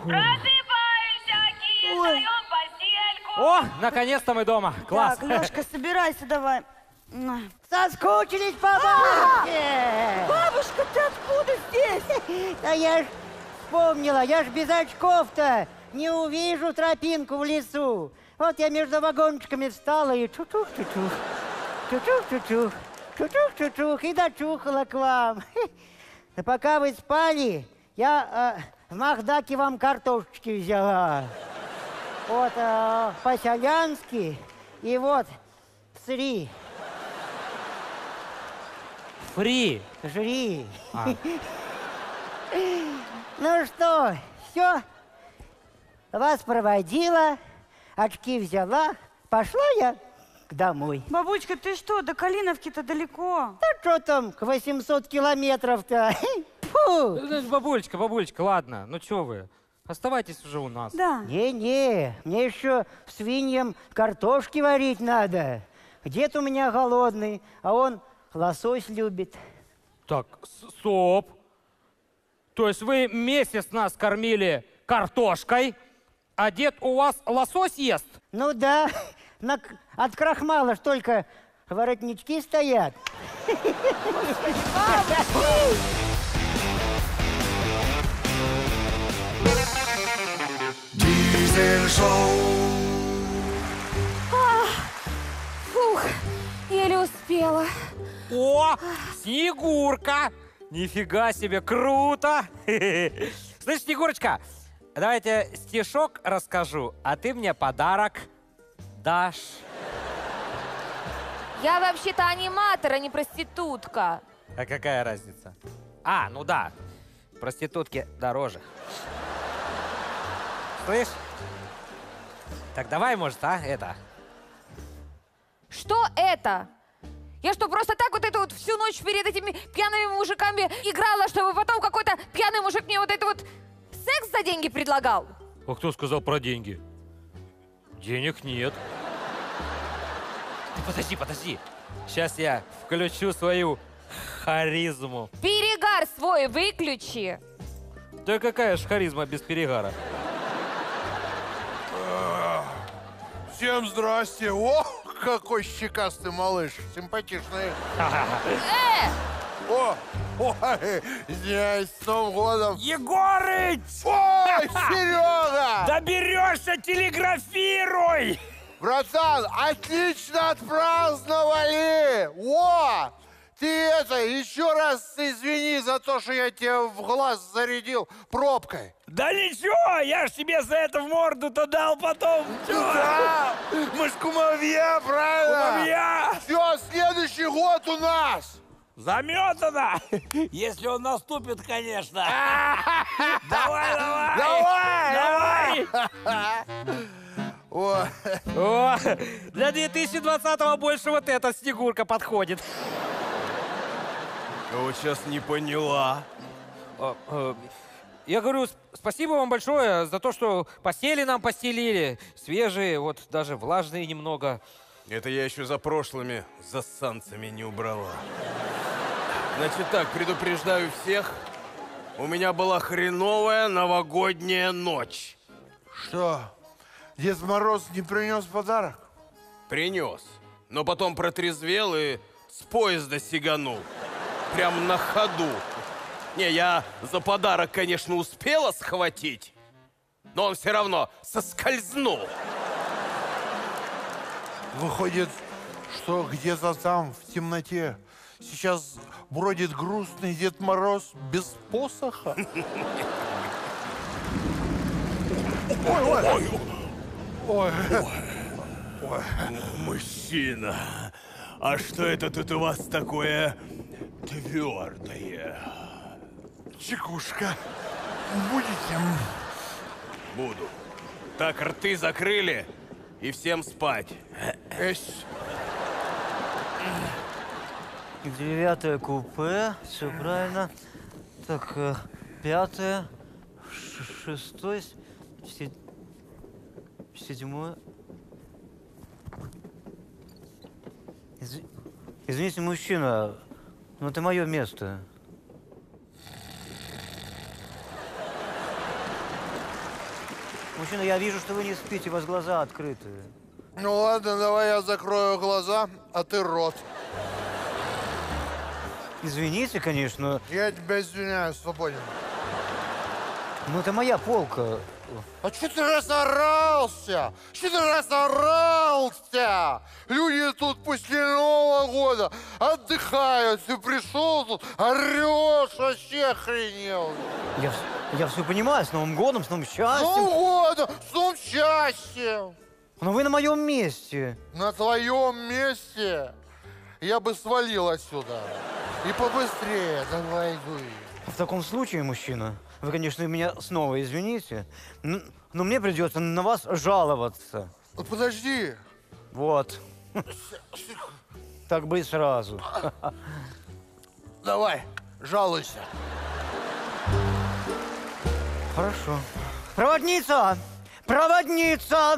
Ой. О, наконец-то мы дома. Класс. Так, Лёшка, собирайся давай. Соскучились по бабушке! Бабушка, ты откуда здесь? Да я ж вспомнила, я ж без очков-то не увижу тропинку в лесу. Вот я между вагончиками встала и чух-чух-чух, чух-чух-чух, чух-чух-чух, и дочухала к вам. Да пока вы спали, я э, в Махдаке вам картошечки взяла. Вот э, по-селянски и вот сри. Фри. Жри. А. Ну что, все? Вас проводила, очки взяла, пошла я домой. Бабулечка, ты что, до Калиновки-то далеко? Да что там, к восемьсот километров-то? Фу! Бабулечка, бабулечка, ладно, ну что вы, оставайтесь уже у нас. Да. Не-не, мне еще свиньям картошки варить надо. Дед у меня голодный, а он лосось любит. Так, стоп. То есть вы месяц нас кормили картошкой, а дед у вас лосось ест? Ну да, на, от крахмала ж только воротнички стоят. Дизель-шоу. Фух, еле успела. О, Снегурка! Нифига себе, круто! Слышь, Снегурочка, давай я тебе стишок расскажу, а ты мне подарок дашь. Я вообще-то аниматор, а не проститутка. А какая разница? А, ну да, проститутки дороже. Слышь? Так давай, может, а, это... Что это? Я что, просто так вот это вот всю ночь перед этими пьяными мужиками играла, чтобы потом какой-то пьяный мужик мне вот это вот секс за деньги предлагал? А кто сказал про деньги? Денег нет. Ты подожди, подожди. Сейчас я включу свою харизму. Перегар свой выключи. Да какая ж харизма без перегара? Всем здрасте. О, какой щекастый малыш. Симпатичный. Э! О, ой, извиняюсь, с Новым годом. Егорыч! Ой, Серега! Доберешься, телеграфируй! Братан, отлично отпраздновали! О! Ты это, еще раз извини за то, что я тебе в глаз зарядил пробкой. Да ничего, я ж тебе за это в морду-то дал потом. Да, мы ж кумовья, правильно? Кумовья! Все, следующий год у нас. Заметано! Если он наступит, конечно. Давай, давай! Давай! Давай! О. О, для две тысячи двадцатого больше вот эта Снегурка подходит. Вот сейчас не поняла. А, а, Я говорю, с- спасибо вам большое за то, что постели нам постелили. Свежие, вот даже влажные немного. Это я еще за прошлыми засанцами не убрала. Значит так, предупреждаю всех. У меня была хреновая новогодняя ночь. Что, Дед Мороз не принес подарок? Принес. Но потом протрезвел и с поезда сиганул. Прям на ходу. Не, я за подарок, конечно, успела схватить, но он все равно соскользнул. Выходит, что где-то там, в темноте, сейчас бродит грустный Дед Мороз без посоха? Ой, ой, ой. Ой. Мужчина, а что это тут у вас такое твердое? Чекушка, будете? Буду. Так, рты закрыли и всем спать. Эсь. Девятое купе, все правильно. Так, э, пятое, ш- шестое, се- седьмое. Изв- Извините, мужчина, но это мое место. Мужчина, я вижу, что вы не спите, у вас глаза открыты. Ну ладно, давай я закрою глаза, а ты рот. Извините, конечно. Я тебя извиняюсь, свободен. Но это моя полка. А что ты разорался? Что ты разорался? Люди тут после Нового года отдыхают. Ты пришел тут, орешь, вообще охренел. Я, вс- я все понимаю, с Новым годом, с новым С счастьем. Новым годом, с новым счастьем. Но вы на моем месте. На твоем месте я бы свалил отсюда. И побыстрее, давай дуй. В таком случае, мужчина, вы, конечно, меня снова извините, но, но мне придется на вас жаловаться. Подожди. Вот. Так бы и сразу. Давай, жалуйся. Хорошо. Проводница! Проводница!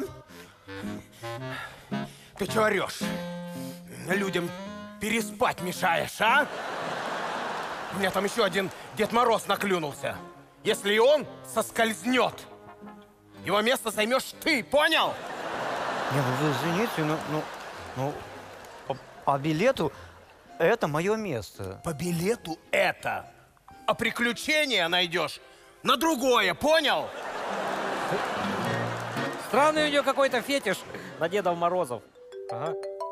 Ты что орешь? Людям переспать мешаешь, а? У меня там еще один Дед Мороз наклюнулся. Если и он соскользнет, его место займешь ты, понял? Не, ну вы извините, но, ну, ну, по, по билету это мое место. По билету это. А приключения найдешь на другое, понял? Странный у нее какой-то фетиш на Дедов Морозов. Ага.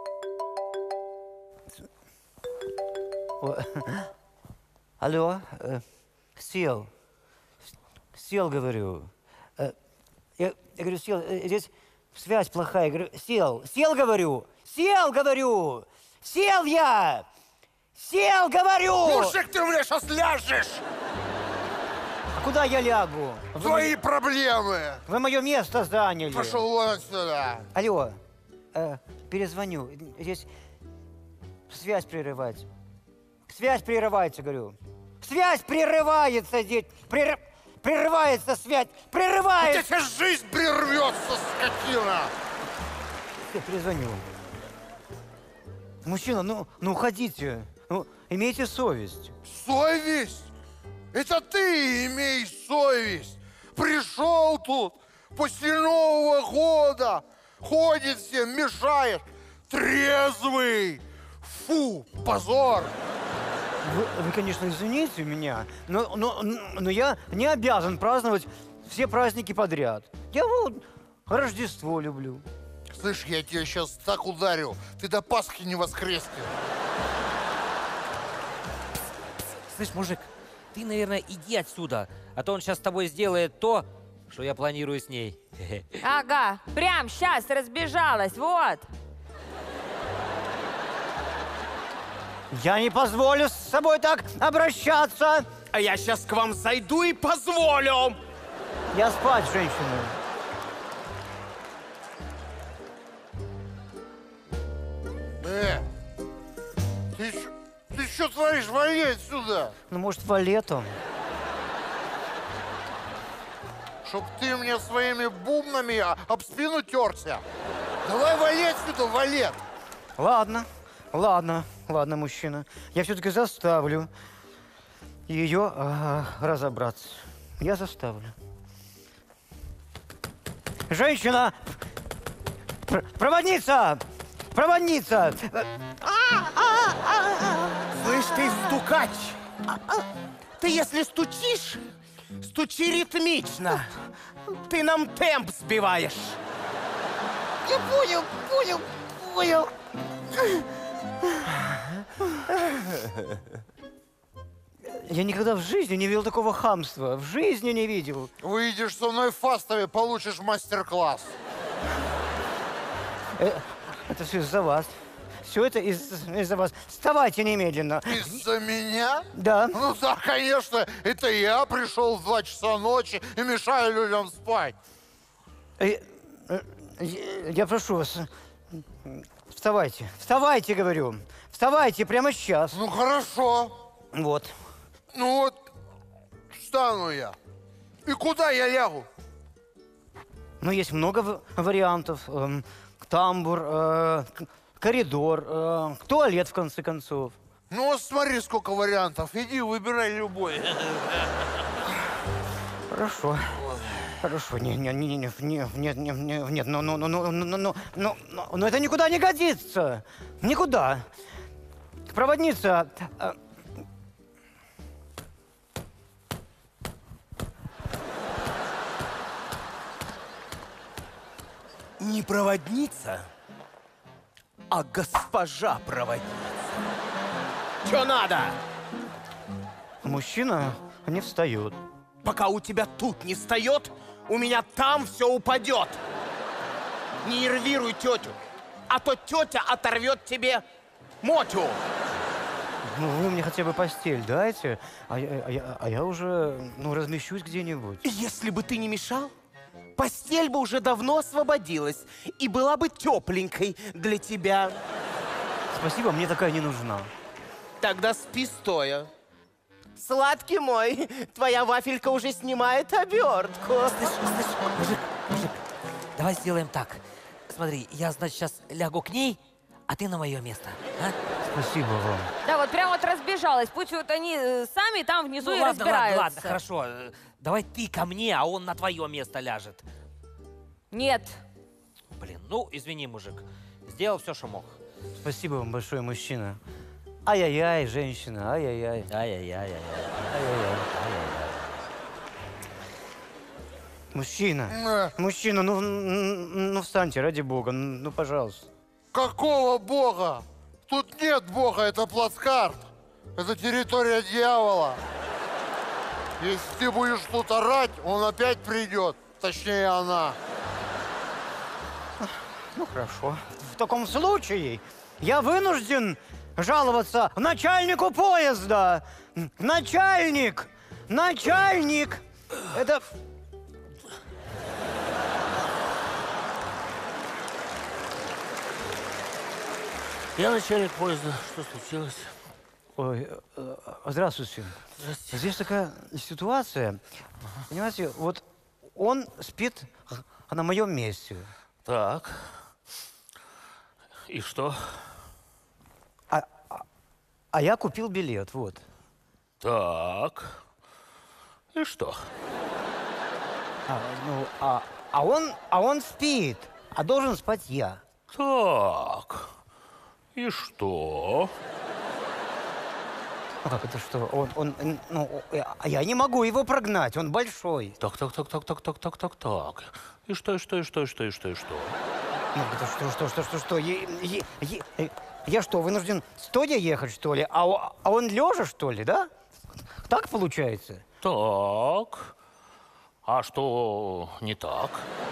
О, Алло, э, сел. Сел, говорю. Э, я, я говорю, сел, э, здесь связь плохая. Я говорю, сел, сел, говорю. Сел, говорю. Сел я. Сел, говорю. Мужик, ты у меня сейчас ляжешь. А куда я лягу? Вы Твои моё- проблемы. Вы мое место заняли. Пошел вон отсюда. Алло, э, перезвоню. Здесь связь прерывается. Связь прерывается, говорю. Связь прерывается здесь. Прер- Прерывается связь. Прерывается. У тебя сейчас жизнь прервется, скотина. Я перезвоню. Мужчина, ну, ну уходите. Ну, имейте совесть. Совесть? Это ты имей совесть. Пришел тут после Нового года. Ходит всем, мешаешь. Трезвый. Фу, позор. Вы, вы, конечно, извините меня, но, но, но я не обязан праздновать все праздники подряд. Я вот Рождество люблю. Слышь, я тебя сейчас так ударю, ты до Пасхи не воскреснешь. Слышь, мужик, ты, наверное, иди отсюда, а то он сейчас с тобой сделает то, что я планирую с ней. Ага, прям сейчас разбежалась, вот. Я не позволю с собой так обращаться. А я сейчас к вам зайду и позволю. Я спать, женщина. Ты, ш- ты что творишь? Вали отсюда! Ну, может, валетом? Чтоб ты мне своими бубнами а, об спину терся. Давай вали отсюда, валет! Ладно, ладно, ладно, мужчина. Я все-таки заставлю ее а, разобраться. Я заставлю. Женщина! Пр- Проводница! Проводница! Слышь, ты стукач! Ты если стучишь, стучи ритмично. Ты нам темп сбиваешь. Я понял, понял, понял. Я никогда в жизни не видел такого хамства. В жизни не видел. Выйдешь со мной в Фастове, получишь мастер-класс. Э, это все из-за вас. Все это из- из-за вас. Вставайте немедленно. Из-за меня? Да. Ну да, конечно. Это я пришел в два часа ночи и мешаю людям спать. Э, э, Я я прошу вас, вставайте. Вставайте, говорю. Вставайте прямо сейчас. Ну, хорошо. Вот. Ну вот, встану я. И куда я лягу? Ну, есть много в- вариантов. Эм, Тамбур, э, к- коридор, э, туалет, в конце концов. Ну, вот смотри, сколько вариантов. Иди, выбирай любой. Хорошо. Хорошо. Не, не, не, не, не, не, нет, нет, нет, нет, ну, ну, ну, ну, ну, ну, ну, ну, ну, ну, это никуда не годится. Никуда. Проводница. э, Не проводница, а госпожа проводница. Что надо? Мужчина не встает. Пока у тебя тут не встает, у меня там все упадет. Не нервируй тетю, а то тетя оторвет тебе мотю. Ну, вы мне хотя бы постель дайте, а я, а я, а я уже, ну, размещусь где-нибудь. Если бы ты не мешал, постель бы уже давно освободилась и была бы тепленькой для тебя. Спасибо, мне такая не нужна. Тогда спи стоя. Сладкий мой, твоя вафелька уже снимает обертку. Слышь, слышь, мужик, мужик, давай сделаем так. Смотри, я, значит, сейчас лягу к ней, а ты на мое место. А? Спасибо вам. Да, вот прям вот разбежалась. Пусть вот они э, сами там внизу Ну и ладно, разбираются. ладно, ладно, хорошо. Э, Давай ты ко мне, а он на твое место ляжет. Нет. Блин, ну извини, мужик. Сделал все, что мог. Спасибо вам большое, мужчина. Ай-яй-яй, женщина, ай-яй-яй. Ай-яй-яй. Ай-яй-яй. Мужчина, мужчина, ну, н- ну встаньте, ради бога, ну, ну, пожалуйста. Какого бога? Тут нет бога, это плацкарт. Это территория дьявола. Если ты будешь тут орать, он опять придет. Точнее, она. Ну, хорошо. В таком случае я вынужден жаловаться начальнику поезда. Начальник! Начальник! Это... Я начальник поезда. Что случилось? Ой, э, здравствуйте. Здесь такая ситуация. Понимаете, вот он спит на моем месте. Так. И что? А, а, а я купил билет, вот. Так. И что? А, ну, а, а, он, а он спит, а должен спать я. Так. И что? Ну как это что? Он, он, н- ну, а я не могу его прогнать, он большой. Так, так, так, так, так, так, так, так, так. И что, и что, и что, и что, и что, и что? Ну это что, что, что, что, что? Е- е- е- э, я что, вынужден стоя ехать, что ли? А, о- а он лежа, что ли, да? Так получается? Так. А что не так?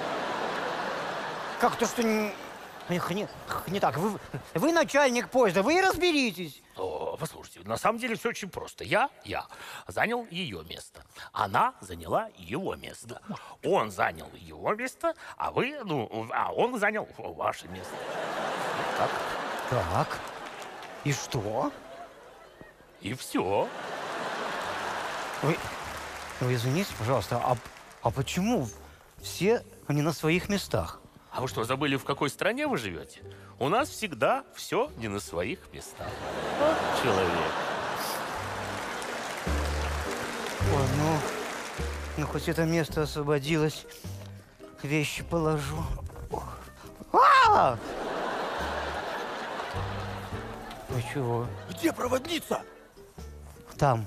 Как то, что не, не, не так? Вы, вы начальник поезда, вы и разберитесь. О, послушайте, на самом деле все очень просто. Я, я занял ее место. Она заняла его место. Он занял его место, а вы, ну, а он занял ваше место. Так. Так. И что? И все. Вы, вы извините, пожалуйста, а, а почему все они на своих местах? А вы что, забыли, в какой стране вы живете? У нас всегда все не на своих местах. Вот человек. Ой, ну, ну хоть это место освободилось, вещи положу. А! Вы чего? Где проводница? Там.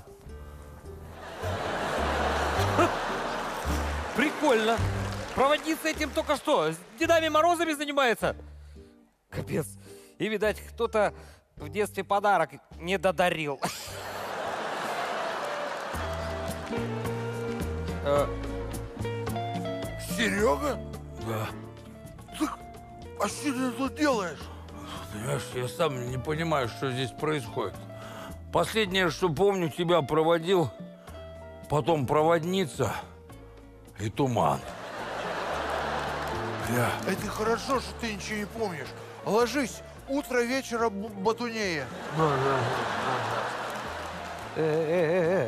Прикольно. Проводница этим только что с Дедами Морозами занимается. Капец. И, видать, кто-то в детстве подарок не додарил. Серега? Да. А что ты тут делаешь? Знаешь, я сам не понимаю, что здесь происходит. Последнее, что помню, тебя проводил, потом проводница и туман. Бля. Это хорошо, что ты ничего не помнишь. Ложись, утро вечера батунее. Э-э-э.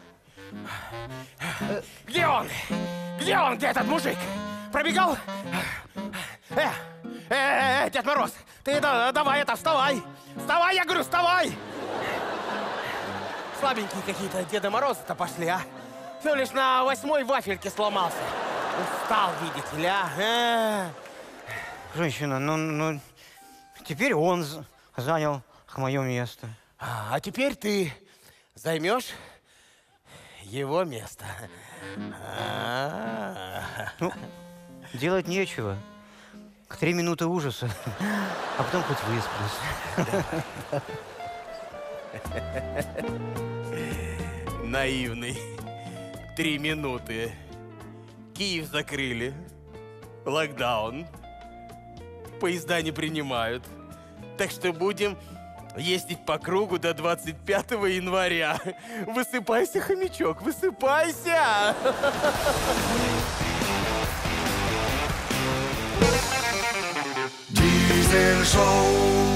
Где он? Где он? Где этот мужик? Пробегал? Э, э, э, Дед Мороз, ты да, давай это, вставай! Вставай, я говорю, вставай! Слабенькие какие-то Деда Мороза-то пошли, а? Всего лишь на восьмой вафельке сломался. Устал, видите ли, а? Э. Женщина, ну, ну, теперь он з- занял мое место. А, а теперь ты займешь его место. Ну, делать нечего. Три минуты ужаса, а потом хоть высплюсь. Наивный. Три минуты. Киев закрыли. Локдаун. Поезда не принимают. Так что будем ездить по кругу до двадцать пятого января. Высыпайся, хомячок, высыпайся! Дизель-шоу.